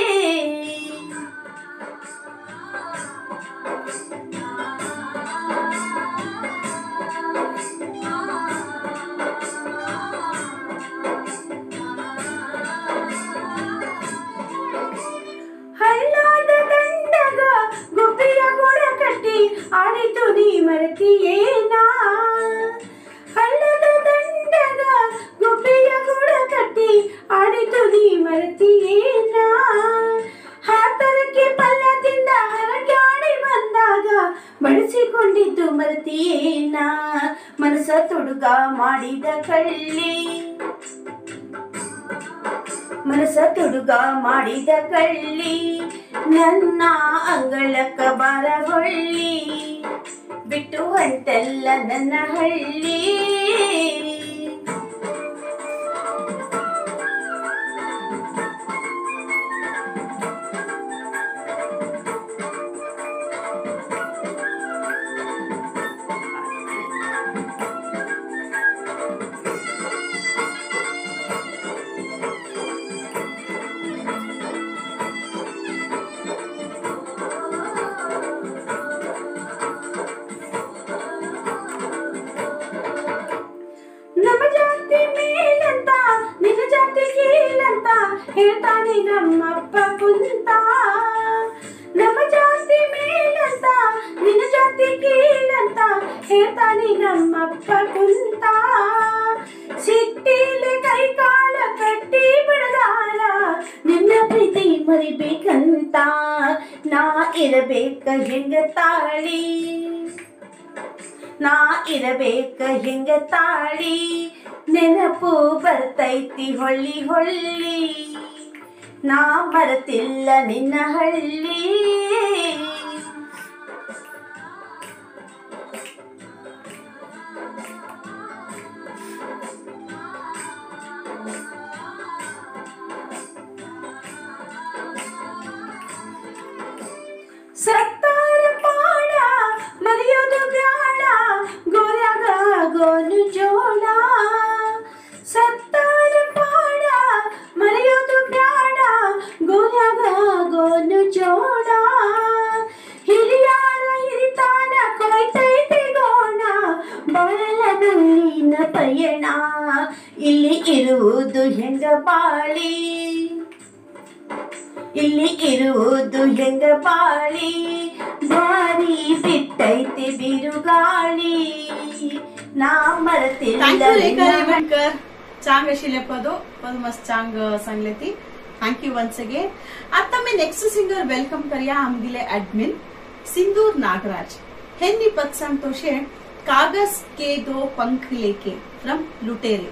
ಹಳ್ಳದ ದಂಡಗ ಗುಬ್ಬಿಯ ಗುಡ ಕಟ್ಟಿ ಆಡಿತು ನೀ ಮರೆತಿಯೇನಾ ಹಳ್ಳದ ದಂಡಗ ಗುಬ್ಬಿಯ ಗುಡ ಕಟ್ಟಿ ಆಡಿತು ನೀ ಮರೆತಿಯೇನಾ ಹಾತರಕ್ಕೆ ಪಲ್ಲದಿಂದ ಹರಗಾಡಿ ಬಂದಾಗ ಬಳಸಿಕೊಂಡಿದ್ದು ಮರೆತಿಯೇನಾ ಮನಸ ತುಡುಗ ಮಾಡಿದ ಕಳ್ಳಿ ಮನಸ ತುಡುಗ ಮಾಡಿದ ಕಳ್ಳಿ ನನ್ನ ಅಂಗಳಕ್ಕ ಬರಹೊಳ್ಳಿ ಬಿಟ್ಟು ಹೊಂಟೆಲ್ಲ ನನ್ನ ಹಳ್ಳಿ ನಮ್ಮ ಜಾತಿ ಮೇಲಂತ ನಿನ್ನ ಜಾತಿ ಕೀಳಂತ ಹೇಳ್ತಾನೆ ನಮ್ಮಪ್ಪ ಕುಂತ ನಮ್ಮ ಜಾತಿ ಮೇಲಂತ ನಿನ್ನ ಜಾತಿ ಕೀಳಂತ ಹೇಳ್ತಾನೆ ನಮ್ಮಪ್ಪ ಕುಂತ ಸಿಟ್ಟಿಲೆ ಕೈ ಕಾಲ ಕಟ್ಟಿ ಬಿಡದಾರ ನಿನ್ನ ಪ್ರೀತಿ ಮರಿಬೇಕಂತ ನಾ ಇರಬೇಕ ಹೆಂಗ ತಾಳಿ ನಾ ಇರಬೇಕ ಹಿಂಗ ತಾಳಿ ನೆನಪು ಬರ್ತೈತಿ ಹೊಳ್ಳಿ ಹೊಳ್ಳಿ ನಾ ಮರೆತಿಲ್ಲ ನಿನ್ನ ಹಳ್ಳಿ ಸತ್ತಾರ ಪಾಡ ಮರೆಯೋದು ಬ್ಯಾಡ ಗೋರ್ಯಾಗ ಗೋಲು ಜೋಳ ಸತ್ತಾರ ಪಾಡ ಇಲ್ಲಿ ಇರುವುದು ಹೆಂಗ ಬಾಳಿ, ಇಲ್ಲಿ ಇರುವುದು ಹೆಂಗ ಬಾಳಿ, ಬಾರಿ ಬಿಟ್ಟೈತೆ बिरुगाळी ना मरतील. थँक्यू रेखा रेवणकर, चांग आशिल्ले पद पद मस्त चांग सांगले ती. Thank you once again. आता मी नेक्स्ट सिंगर वेलकम करूया आमगेले एडमिन सिंदूर नागराज. हेनी पद सांगतो शे कागज के दो पंख लेके फ्रॉम लुटेरे.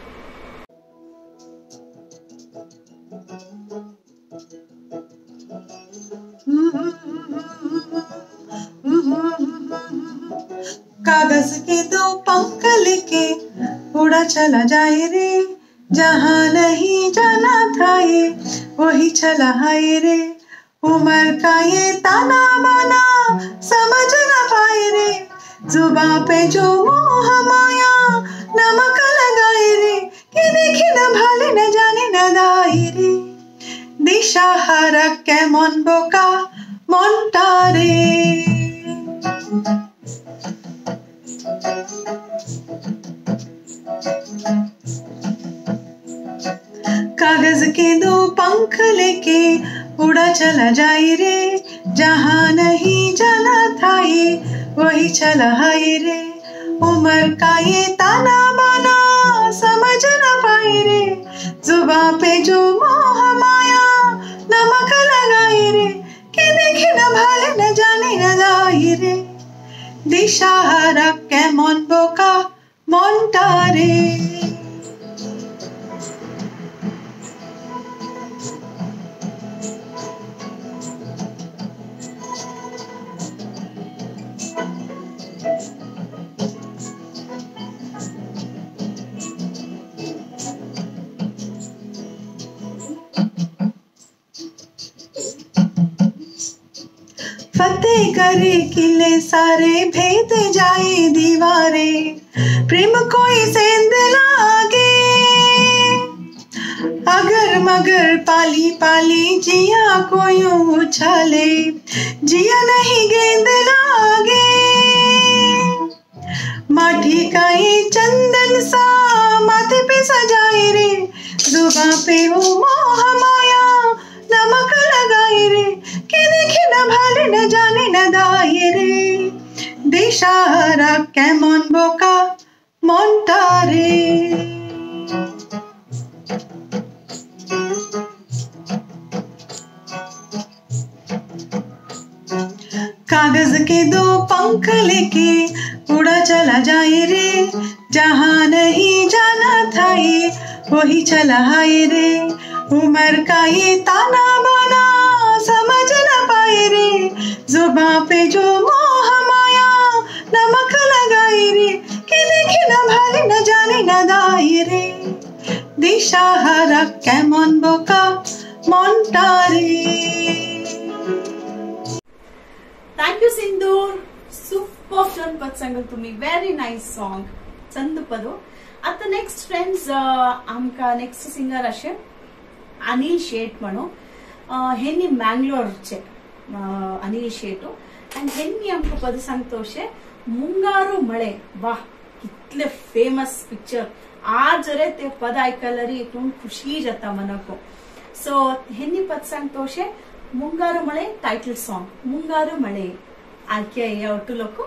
कागज के दो पंख लेके उड़ा चला जाए रे, जहाँ नहीं जाना था ये वही चला है रे. उम्र का ये ताना बाना समझ न पाए रे, जुबां पे जो मोह माया नमक लगाए रे, कि देखे न भाले न जाने न दाए रे. दिशा हरक के मन बोका मोन्टारे. कागज के दो पंख लेके उड़ा चला जाए रे, जहाँ नहीं जाना था ये वही चला है रे. उम्र का ये ताना बाना समझ न पाए रे, जुबां पे जो मोह माया नमक लगाए रे, कि देखे न भाले न जाने न दाए रे. दिशा हरक के मन बोका मोन्टारे. फतेह करे किले सारे भेद जाए दीवारे, प्रेम कोई सेंध लागे. अगर मगर पाली पाली जिया कोई उछाले, जिया नहीं गेंद लागे. माटी का ये चंदन सा माथे पे सजाए रे, जुबां पे हो मोह माया नमक लगाए रे, कि देखे न भाले न जाने न दाए रे. दिशा हरक के मन बोका मोन्टारे. कागज के दो पंख लेके उड़ा चला जाए रे, जहाँ नहीं जाना था ये वही चला है रे. उम्र का ये ताना बाना समझ न पाए रे, जुबां पे जो मोह माया नमक लगाए रे, कि देखे न भाले न जाने न दाए रे. दिशा हरक के मन बोका मोन्टारे. थँक्यू सिंदूर, सुपर छान पद सांगल तुम्ही. व्हेरी नाईस सॉन्ग, चंद पद. आता नेक्स्ट फ्रेंड्स आमका नेक्स्ट सिंगर असे अनिल शेट म्हणून. हेनी मँगलोरचे अनिल शेटू आणि हेनी आमका पद सांगतो शे मुंगारू मळे. वाह, कितले फेमस पिक्चर. आज रे ते पद ऐकायला रे इथून खुशी जाता मनको. सो हेनी पद सांगतो शे ಮುಂಗಾರು ಮಳೆ ಟೈಟಲ್ ಸಾಂಗ್. ಮುಂಗಾರು ಮಳೆ ಆಯ್ಕೆ ಒಟ್ಟು ಲೋಕು.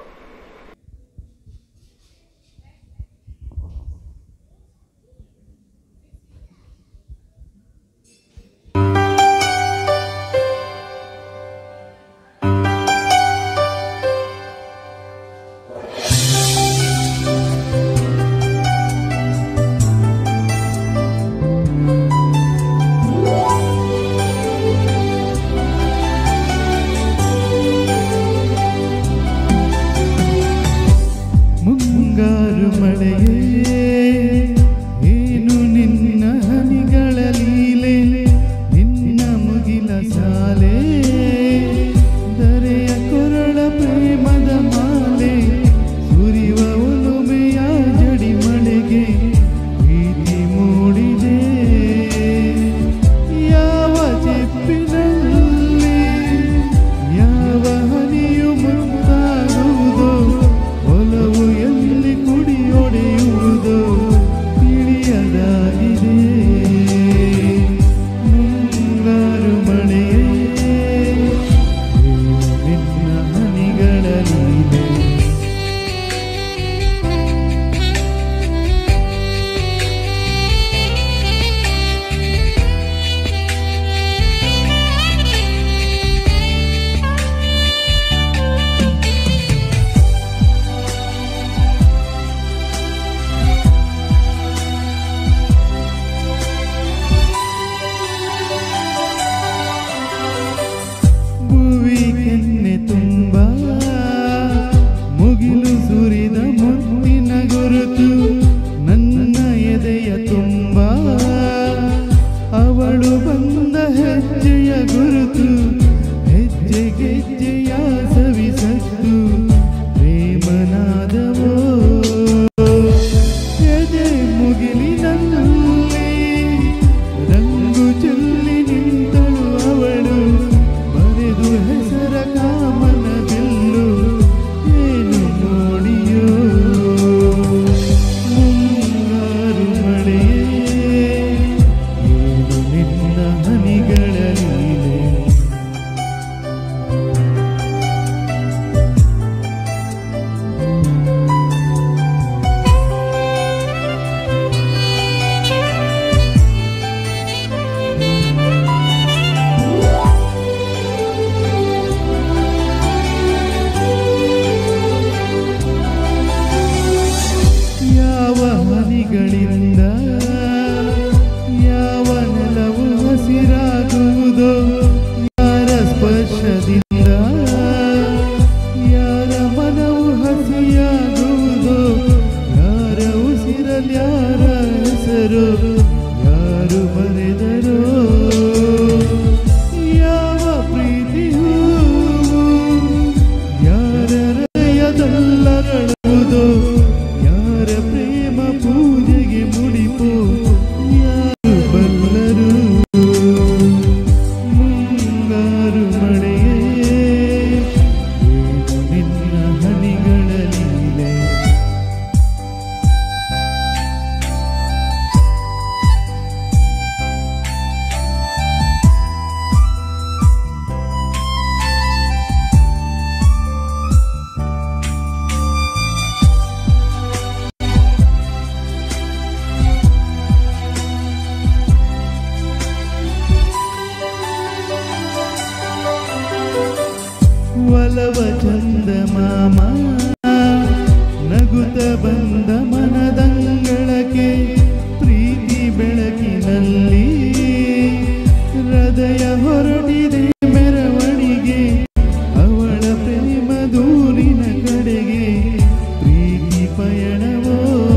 ಯಾವ ನೆಲವು ಹಸಿರಾಗುವುದೋ ಯಾರ ಸ್ಪರ್ಶದಿಂದ, ಯಾರ ಮನವು ಹಸಿಯಾಗುವುದೋ ಯಾರ ಉಸಿರಲ್ಲಿ ಯಾರ ಹೆಸರು ಯಾರು ಬರೆದರೋ. ಯಾವ ಪ್ರೀತಿಯೂ ಯಾರ ಹೃದಯದಲ್ಲರಳುವುದೋ ಯಾರ ಪ್ರೇಮ ಪೂಜೆಗೆ ಮುಡಿಪೋ ಯಾರು ಬಲ್ಲರು. ಮುಂಗಾರು ಮಳೆಯೇ ಏನು ನಿನ್ನ ಹನಿಗಳ ಲೀಲೆ. ಒಲವ ಚಂದ ಮಾಮ ನಗುತ್ತ ಬಂದ ಮನದಂಗಳಕ್ಕೆ ಪ್ರೀತಿ ಬೆಳಕಿನಲ್ಲಿ ಹೃದಯ ಹೊರಟಿದೆ ಮೆರವಣಿಗೆ ಅವಳ ಪ್ರೇಮ ದೂರಿನ ಕಡೆಗೆ ಪ್ರೀತಿ ಪಯಣವೋ.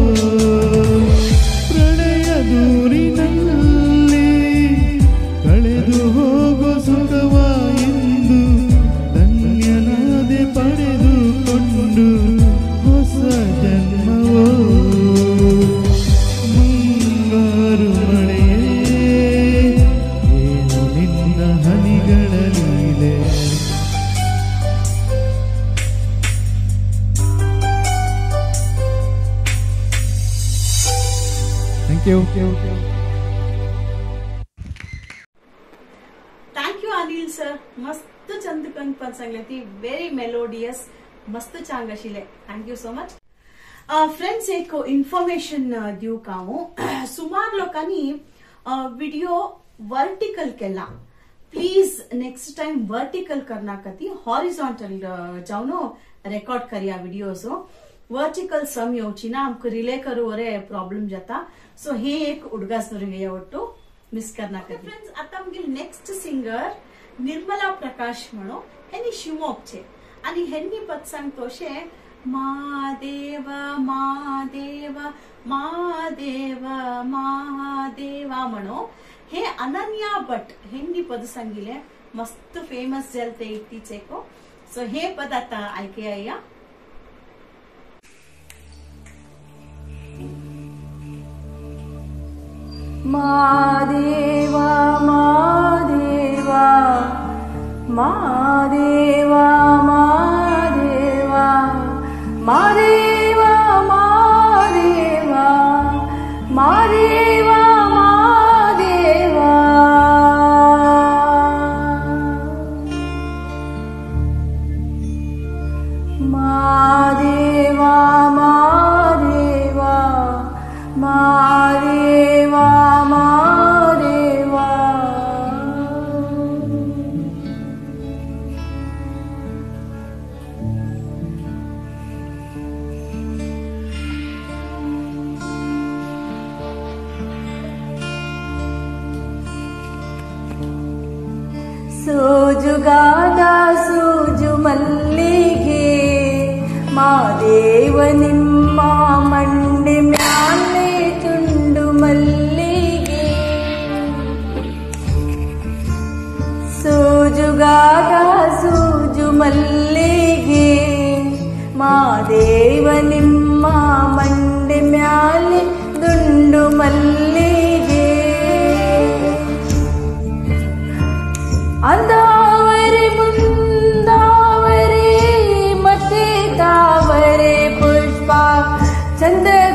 ಪ್ರಣಯ ದೂರಿನಲ್ಲಿ ಕಳೆದು ಹೋಗೋ ಸುಖವ ಎಂದು ಧನ್ಯನಾದೆ ಪಡೆದುಕೊಂಡು ಹೊಸ ಜನ್ಮವೋ. ಮುಂಗಾರು ಮಳೆಯೇ ಏನು ನಿನ್ನ ಹನಿಗಳ ಲೀಲೆ. Thank you. Thank you Anil sir, मस्त चंद पण सांगली, वेरी मेलोडियस, मस्त चांग आशिले. Thank you so much. Friends, एक इन्फॉर्मेशन दिव का सुमार लोकांनी व्हिडिओ वर्टिकल केला. प्लीज नेक्स्ट टाइम वर्टिकल करनाकती हॉरिझॉन्टल जाऊन रेकॉर्ड करिया व्हिडिओज. वर्टिकल सम येवची ना आमक रिले करूवरे प्रॉब्लेम जाता. सो हे एक उडगासनवरिगे ಒಟ್ಟು मिस करनाकती. फ्रेंड्स, आता आमगे नेक्स्ट सिंगर निर्मला प्रकाश म्हणो हेनी शिवमोगचे आणि हेनी पद सांगतोशे महादेव महादेव महादेव महादेवा म्हणो. हे अनन्या भट हेनी पद सांगिले, मस्त फेमस जलते इत्तीचेको. सो हे पद आता ऐकूया. महादेवा महादेवा महादेवा महादेवा महादेवा महादेवा महादेवा महादेवा महादेवा महादेवा महादेवा ಸೋಜುಗಾದ ಸೂಜು ಮಲ್ಲಿಗೆ ಮಾದೇವ ನಿಮ್ಮ ಮಂಡೆ ಮ್ಯಾಲೆ ತುಂಡು ಮಲ್ಲಿಗೆ. ಸೋಜುಗಾದ ಸೂಜು ಮಲ್ಲಿಗೆ ಮಾದೇವ ನಿಮ್ಮ ಮಂಡೆ ಮ್ಯಾಲೆ ದುಂಡು ಮಲ್ಲಿಗೆ. ಅಂದಾವರೆ ಮುಂದಾವರೆ ಮತ್ತೆ ತಾವರೆ ಪುಷ್ಪ ಚಂದ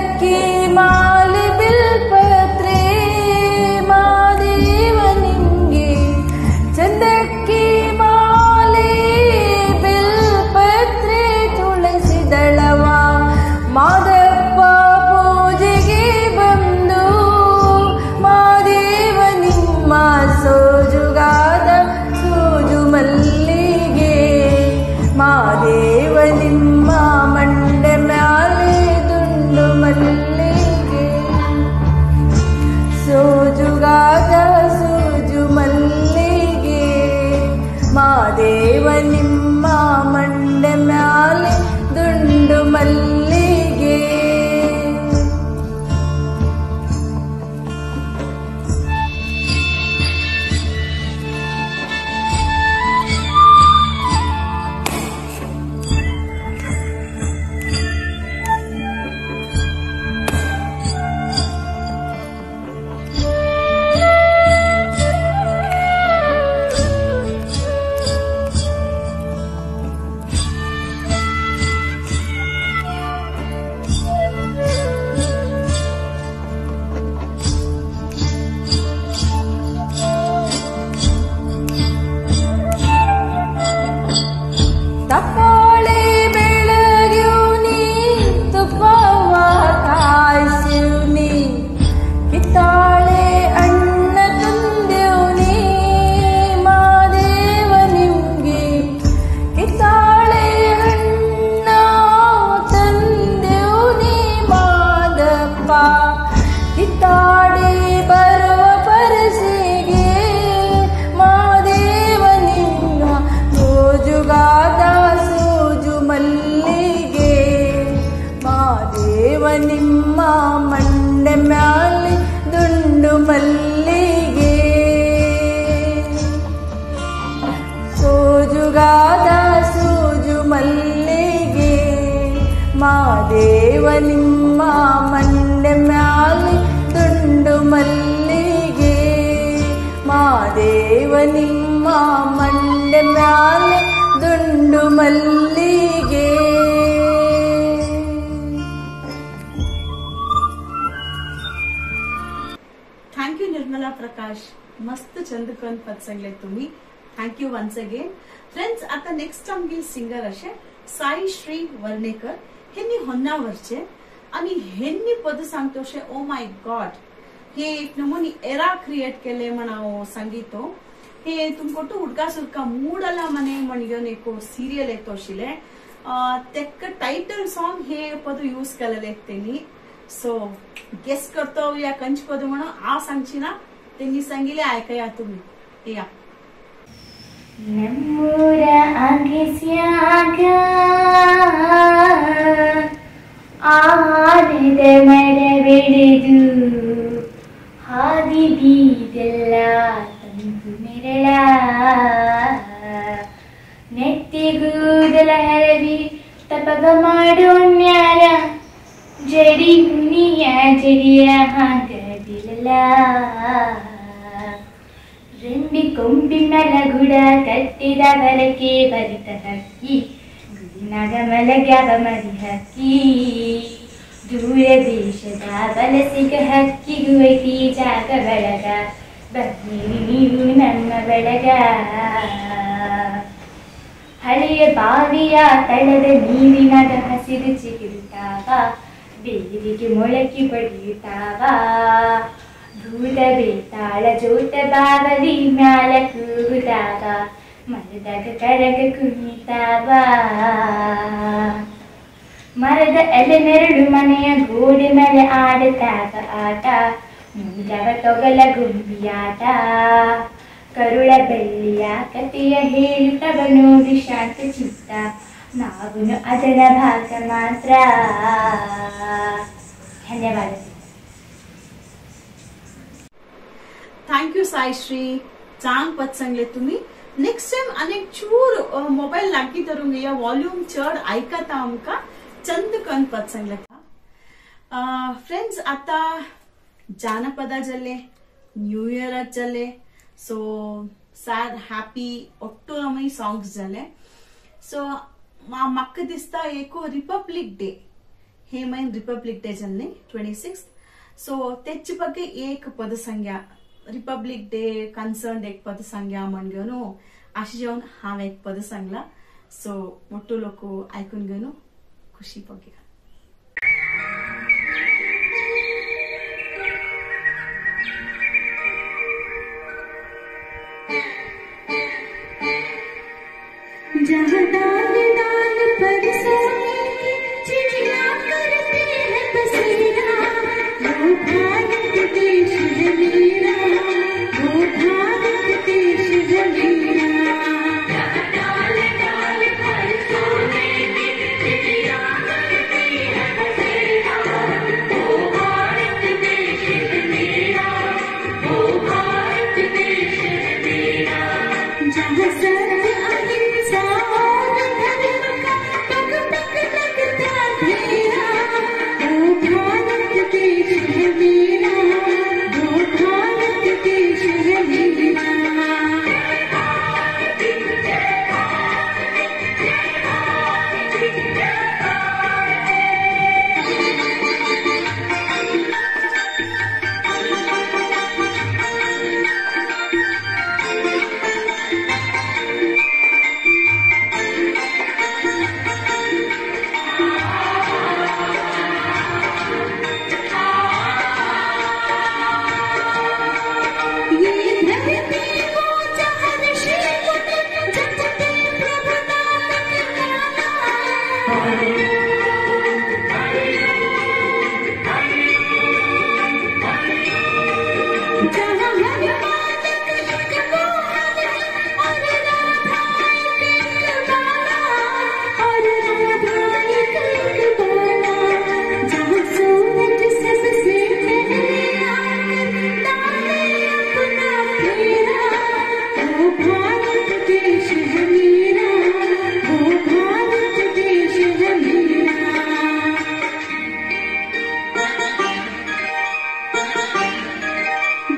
ಮಾದೇವ ನಿಮ್ಮ ಮಂಡೆ ಮ್ಯಾಲೆ ದುಂಡು ಮಲ್ಲಿಗೆ ಮಾದೇವ ನಿಮ್ಮ ಮಂಡೆ ಮ್ಯಾಲೆ ದುಂಡು ಮಲ್ಲಿಗೆ. थँक यू निर्मला प्रकाश, मस्त चंदकन पद सांगले तुम्ही. Thank you once again. Friends, आता नेक्स्ट आमगे सिंगर असे साई श्री वर्णेकर. हेनी होन्नावरचे आणि हेनी पद सांगतो असे ओ माय गॉड, हे एक नमुनी एरा क्रिएट केले म्हणावं संगीतो. हे तुमकोटू उडका सुरका मूडला मने म्हणून एक सिरियल येतो शिले तेक टायटल सॉन्ग हे पद यूज केलेले त्यांनी. सो गेस करतो या कंच पद म्हणून आ सांगची ना त्यांनी सांगितले ऐकया तुम्ही. या ನಮ್ಮೂರ ಅಗಸ್ಯಾಗ ಆಲದ ಮರ ಬೆಳೆದು ಹಾದಿ ಬೀದೆಲ್ಲ ತಂಪು ನೆರಳ ನೆತ್ತಿಗೂದಲ ಹರವಿ ತಪಗ ಮಾಡೋಣ್ಯಾರ ಜಡಿ ಹುನಿಯ ಜಡಿಯ ಹಾಗದಿಲ್ಲ ರೆಂಬಿ ಕೊಂಬಿ ಮಲಗುಡ ಕಟ್ಟಿದ ಬರಕೆ ಬರಿತ ಹಕ್ಕಿ ಗುಡಿನಾಗ ಮಲಗ್ಯಾವ ಮರಿ ಹಕ್ಕಿ ದೂರ ದೇಶದ ಬಲಸಿಗ ಹಕ್ಕಿಗೂ ಐತಿ ಜಾಗ ಬೆಳಗ ಬನ್ನಿರಿ ನೀವು ನನ್ನ ಬೆಳಗ. ಹಳೆಯ ಬಾವಿಯ ತಳದ ನೀರಿನಾಗ ಹಸಿರು ಚಿಗುರುತ್ತಾವ ಬೇರಿಗೆ ಮೊಳಕೆ ಪಡೆಯುತ್ತಾವ ಭೂತ ಬೇತಾಳ ಜೋತ ಬಾವಲಿ ಮ್ಯಾಲ ಕೂಗುತ್ತಾವ ಮರದಾಗ ಕರಗ ಕುಣಿತಾವ. ಮರದ ಎಲೆ ನೆರಳು ಮನೆಯ ಗೋಡೆ ಮೇಲೆ ಆಡುತ್ತಾವ ಆಟ ಮುಂದವ ತೊಗಲ ಗುಂಬಿಯಾಟ ಕರುಳ ಬೆಳ್ಳಿಯ ಕಥೆಯ ಹೇಳುತ್ತವ ನೋಡಿ ಶಾಂತ ಚಿತ್ತ ನಾವು ಅದರ ಭಾಗ ಮಾತ್ರ. ಧನ್ಯವಾದ. थँक यू साईश्री, चांग पद सांगले तुम्ही. नेक्स्ट टाइम अनेक चूर मोबाईल लागीं धरून या वॉल्यूम चढ ऐकता आमका चंदकन पद सांगले. फ्रेंड्स, आता जानपदा जाले, न्यू इयर जाले, सो सॅड हॅपी ಒಟ್ಟು आमी सॉंग्स जाले. सो म्हाका दिसता एको रिपब्लिक डे हे मैन रिपब्लिक डे जाल्ले ट्वेंटी सिक्स. सो तेचे ಬಗ್ಗೆ एक पद सांग्या रिपब्लिक डे कन्सर्न एक पद सांग्या म्हणून अशें जेवन हांव एक पद सांगला. सो मोठो लोक ऐकून घेवन खुशी पगया. जहाँ दान दान पर सोने की चिड़िया करते हैं बसेरा, वो भारत देश है मेरा, वो भारत देश है मेरा. जहाँ दान दान पर सोने की चिड़िया करते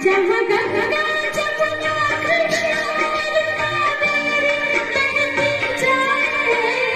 जहाँ गंगा जमुना कृष्णा और कावेरी बहती जाए,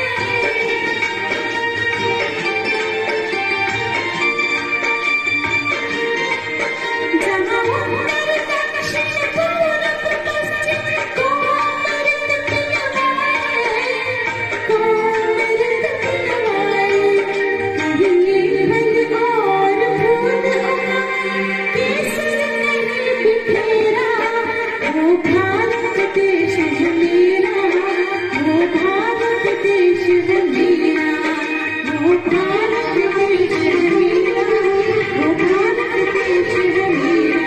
जहाँ उत्तर दक्षिण पूरब पश्चिम को अमृत पिलवाए, को अमृत पिलवाए, कहीं रंग और फूल उगाए, केसर नहीं बिखेरा, वो भारत देश है मेरा, वो भारत देश है मेरा, वो भारत देश है मेरा, वो भारत देश है मेरा।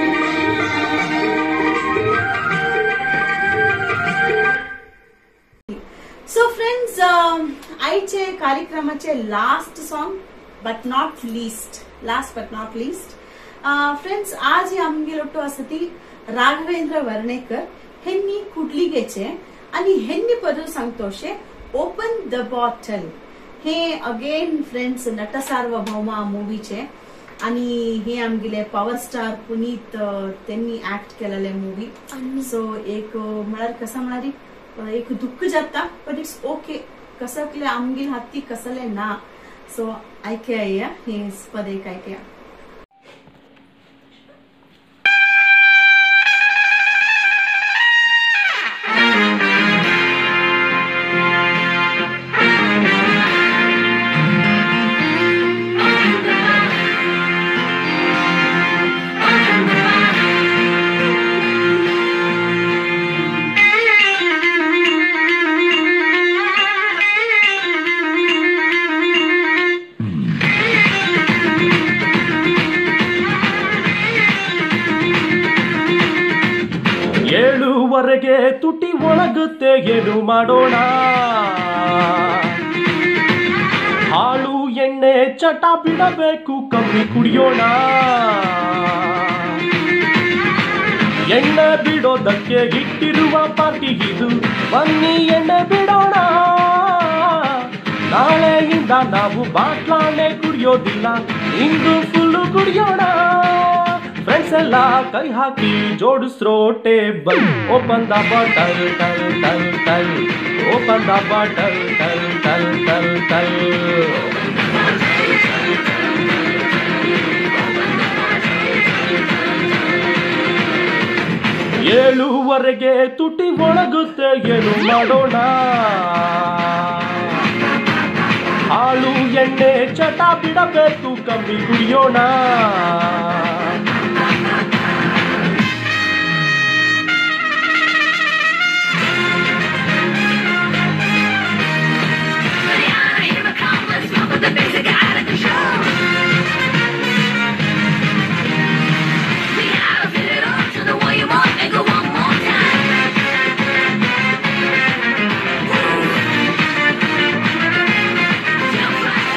सो फ्रेंड्स, आईचे कार्यक्रमाचे last song but not least last but not least friends, आज आमगेलो आसती राघवेंद्र वर्णेकर हेन्नी कुडलिगेचे आणि हेन्नी पदू सांगतोशे ओपन द बॉटल. हे अगेन फ्रेंड्स नट सार्वभौमा मूवीचे आणि हे आमगेले पॉवर स्टार पुनीत त्यांनी ऍक्ट केलेले मूवी. सो एक म्हळ्यार कसा म्हळ्यार एक दुःख जाता बट इट्स ओके, कसले आमगेल हाती कसले ना. सो ऐकूया हे पद एक ऐकूया. ಏಳುವರೆಗೆ ತುಟಿ ಒಣಗುತ್ತೆ ಏನು ಮಾಡೋಣ, ಹಾಳು ಎಣ್ಣೆ ಚಟ ಬಿಡಬೇಕು ಕಮ್ಮಿ ಕುಡಿಯೋಣ, ಎಣ್ಣೆ ಬಿಡೋದಕ್ಕೆ ಇಟ್ಟಿರುವ ಪಾರ್ಟಿ ಇದು, ಬನ್ನಿ ಎಣ್ಣೆ ಬಿಡೋಣ, ನಾಳೆಯಿಂದ ನಾವು ಬಾಟ್ಲಾನೆ ಕುಡಿಯೋದಿಲ್ಲ, ಇಂದು ಫುಲ್ಲು ಕುಡಿಯೋಣ. ಫ್ರೆಂಡ್ಸ್ ಎಲ್ಲ ಕೈ ಹಾಕಿ ಜೋಡಿಸ್ರೋ ಟೇಬಲ್, ಓಪನ್ ದ ಬಾಟಲ್ ಟಲ್ ಟಲ್ ಟಲ್, ಓಪನ್ ದ ಬಾಟಲ್ ಟಲ್ ಟಲ್ ಟಲ್ ಟಲ್. ಏಳುವರೆಗೆ ತುಟಿ ಒಣಗುತ್ತೆ ಏನು ಮಾಡೋಣ, ಹಾಳು ಎಣ್ಣೆ ಚಟ ಬಿಡಬೇಕು ಕಮ್ಮಿ ಕುಡಿಯೋಣ. The basic out of control. We gotta fit it all to the way you want and go one more time. Jump right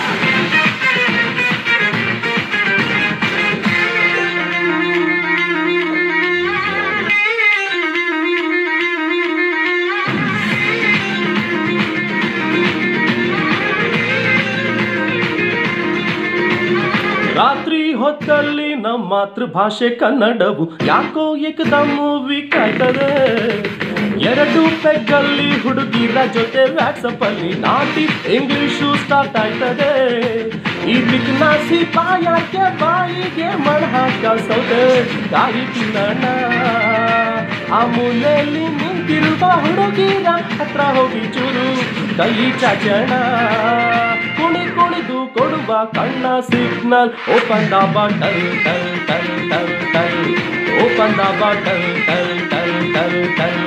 ರಾತ್ರಿ ಹೊತ್ತಲ್ಲಿ ನಮ್ಮ ಮಾತೃಭಾಷೆ ಕನ್ನಡವು ಯಾಕೋ ಏಕದಮ್ ವೀಕ್ ಆಯ್ತದೆ, ಎರಡು ಪೆಗ್ಗಲ್ಲಿ ಹುಡುಗಿರ ಜೊತೆ ವ್ಯಾಟ್ಸಪ್ ಅಲ್ಲಿ ನಾಟಿ ಇಂಗ್ಲಿಷು ಸ್ಟಾರ್ಟ್ ಆಯ್ತದೆ. ಈ ಬಿಕ್ನಾಸಿ ಬಾಯಾಕೆ ಬಾಯಿಗೆ ಮಣ್ಹಾಕ ಸೌದೆ ಕಾಯಿ ತಿನ್ನೋಣ, ಆ ಮೂಲೆಯಲ್ಲಿ ನಿಂತಿರುವ ಹುಡುಗಿರ ಹತ್ರ ಹೋಗಿ ಚೂರು ಕೈ ಚಾಚಣ, ಕುಣಿ ಕುಣಿದು ಕೊಡುವ ಕಣ್ಣ ಸಿಗ್ನಲ್, ಓಪನ್ ದ ಬಾಟಲ್ ಟಲ್ ಟಲ್ ಟಲ್ ಟಲ್, ಓಪನ್ ದ ಬಾಟಲ್ ಟಲ್ ಟಲ್ ಟಲ್ ಟಲ್.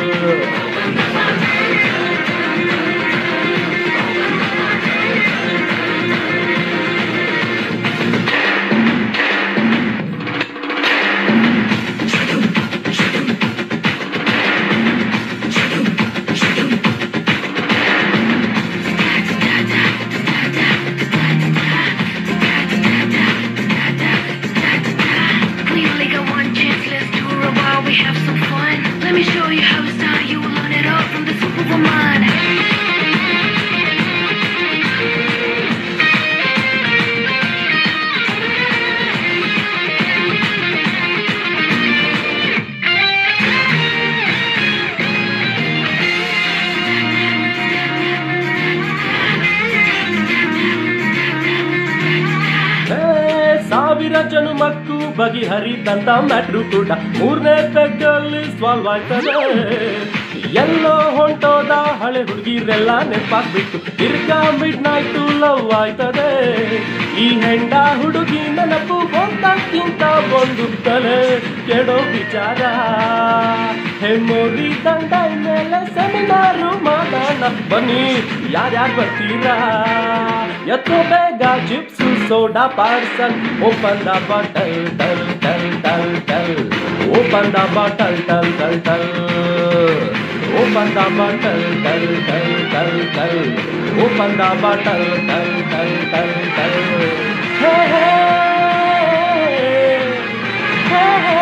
We only got one chance, let's tour a while, we have some fun. Let me show you how it's done, you will ಬಗೆಹರಿದಂತ ಮ್ಯಾಟ್ರು ಕೂಡ ಮೂರನೇ ಪೆಗ್ಗಲ್ಲಿ ಸಾಲ್ವ್ ಆಯ್ತದೆ. ಎಲ್ಲೋ ಹೊಂಟೋದ ಹಳೆ ಹುಡುಗಿರೆಲ್ಲ ನೆನಪಾಗ್ಬಿಟ್ಟು ತಿರ್ಗಾ ಮಿಡ್ ನೈಟು ಲವ್ ಆಯ್ತದೆ. ಈ ಹೆಂಡ ಹುಡುಗಿ ನೆನಪು ಒಂದಕ್ಕಿಂತ ಒಂದು ತಲೆ ಕೆಡೋ ವಿಚಾರ. ಹೆಮ್ಮೋರಿ ದಂಡ ಮೇಲೆ ಸೆಮಿನಾರು ಮಾಡೋಣ ಬನ್ನಿ, ಯಾರ್ಯಾರು ಬರ್ತೀರಾ? ಎತ್ತೋ ಬೇಗ chips soda parcel. Open the bottle ಟಲ್ ಟಲ್ ಟಲ್ ಟಲ್. ಓಪನ್ ದ ಬಾಟಲ್ ಟಲ್ ಟಲ್ ಟಲ್. ಓಪನ್ ದ ಬಾಟಲ್ ಟಲ್ ಟಲ್ ಟಲ್ ಟಲ್. ಓಪನ್ ದ ಬಾಟಲ್ ಟಲ್ ಟಲ್ ಟಲ್ ಟಲ್. Hey hey hey hey.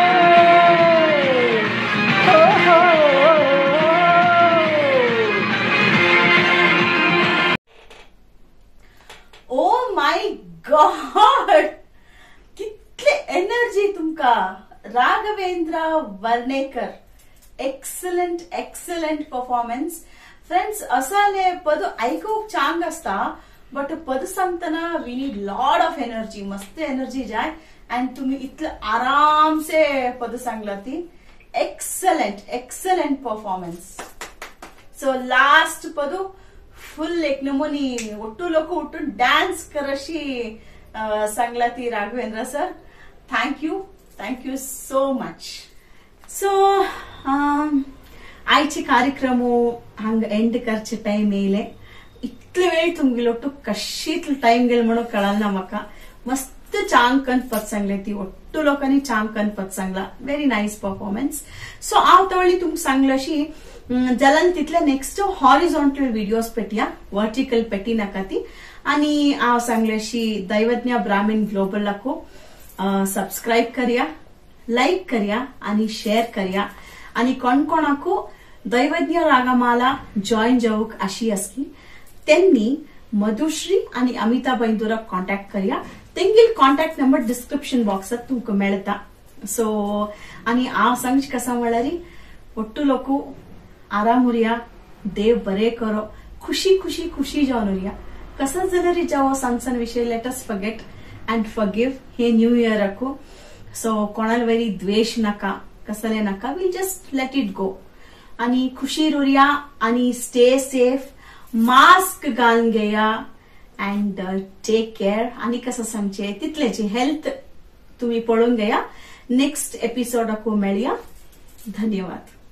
Oh my god, कितने एनर्जी तुमका. Raghavendra Varnekar, excellent excellent performance. Friends, असाले पद ऐकूक चांग असता, बट पद सांगताना we need lot of energy. मस्त एनर्जी जाय अँड तुम्ही इतलं आराम से पद सांगलाती. Excellent excellent performance. So last पद फुल एक नमुनी ಒಟ್ಟು ಲೋಕ ಒಟ್ಟು ಡ್ಯಾನ್ಸ್ करशी सांगलाती Raghavendra sir. Thank you thank you so much. So आयचे कार्यक्रम हंग एंड करचे टाइम येले. इतले वेळ तुमगिलोटू कशीतल टाइम गेल म्हणून कळालना म्हाका. मस्त चांगकन पद सांगले ती ಒಟ್ಟು लोकांनी चांगकन पद सांगला. Very nice performance. सो हांव तवळी तुमकां सांगलाशी जलन तितले नेक्स्ट हॉरिझॉन्टल व्हिडिओज पेटया, वर्टिकल पेटी नाका ती. आणि हांव सांगलेशी दैवज्ञ ब्राह्मण ग्लोबलाको सबस्क्राईब करया, लाईक करया आणि शेअर करया. आणि कोण कोणाको दैवज्ञ रागमाला जॉईन जाऊक अशी असली त्यांनी मधुश्री आणि अमिता बैंदुरा कॉन्टॅक्ट करया. तेंगील कॉन्टॅक्ट नंबर डिस्क्रिप्शन बॉक्सात तुमका मेळता. सो आणि हांव सांगचे कसा म्हळ्यारी ಒಟ್ಟು लोक आराम उरया, देव बरे करो, खुशी खुशी खुशी जावन उरया. कसं जाल्यार जावो सण सण विषय let us forget and forgive. हे न्यू इयर राखो. सो कोणाला वेरी द्वेष नका, कसले नका. Will just let it go आणि खुशी उरया आणि स्टे सेफ. मास्क घालून घेया अँड टेक केअर. आणि कसं सांगचे तितलेची हेल्थ तुम्ही पळून घेया. नेक्स्ट एपिसोडाको मेळया. धन्यवाद.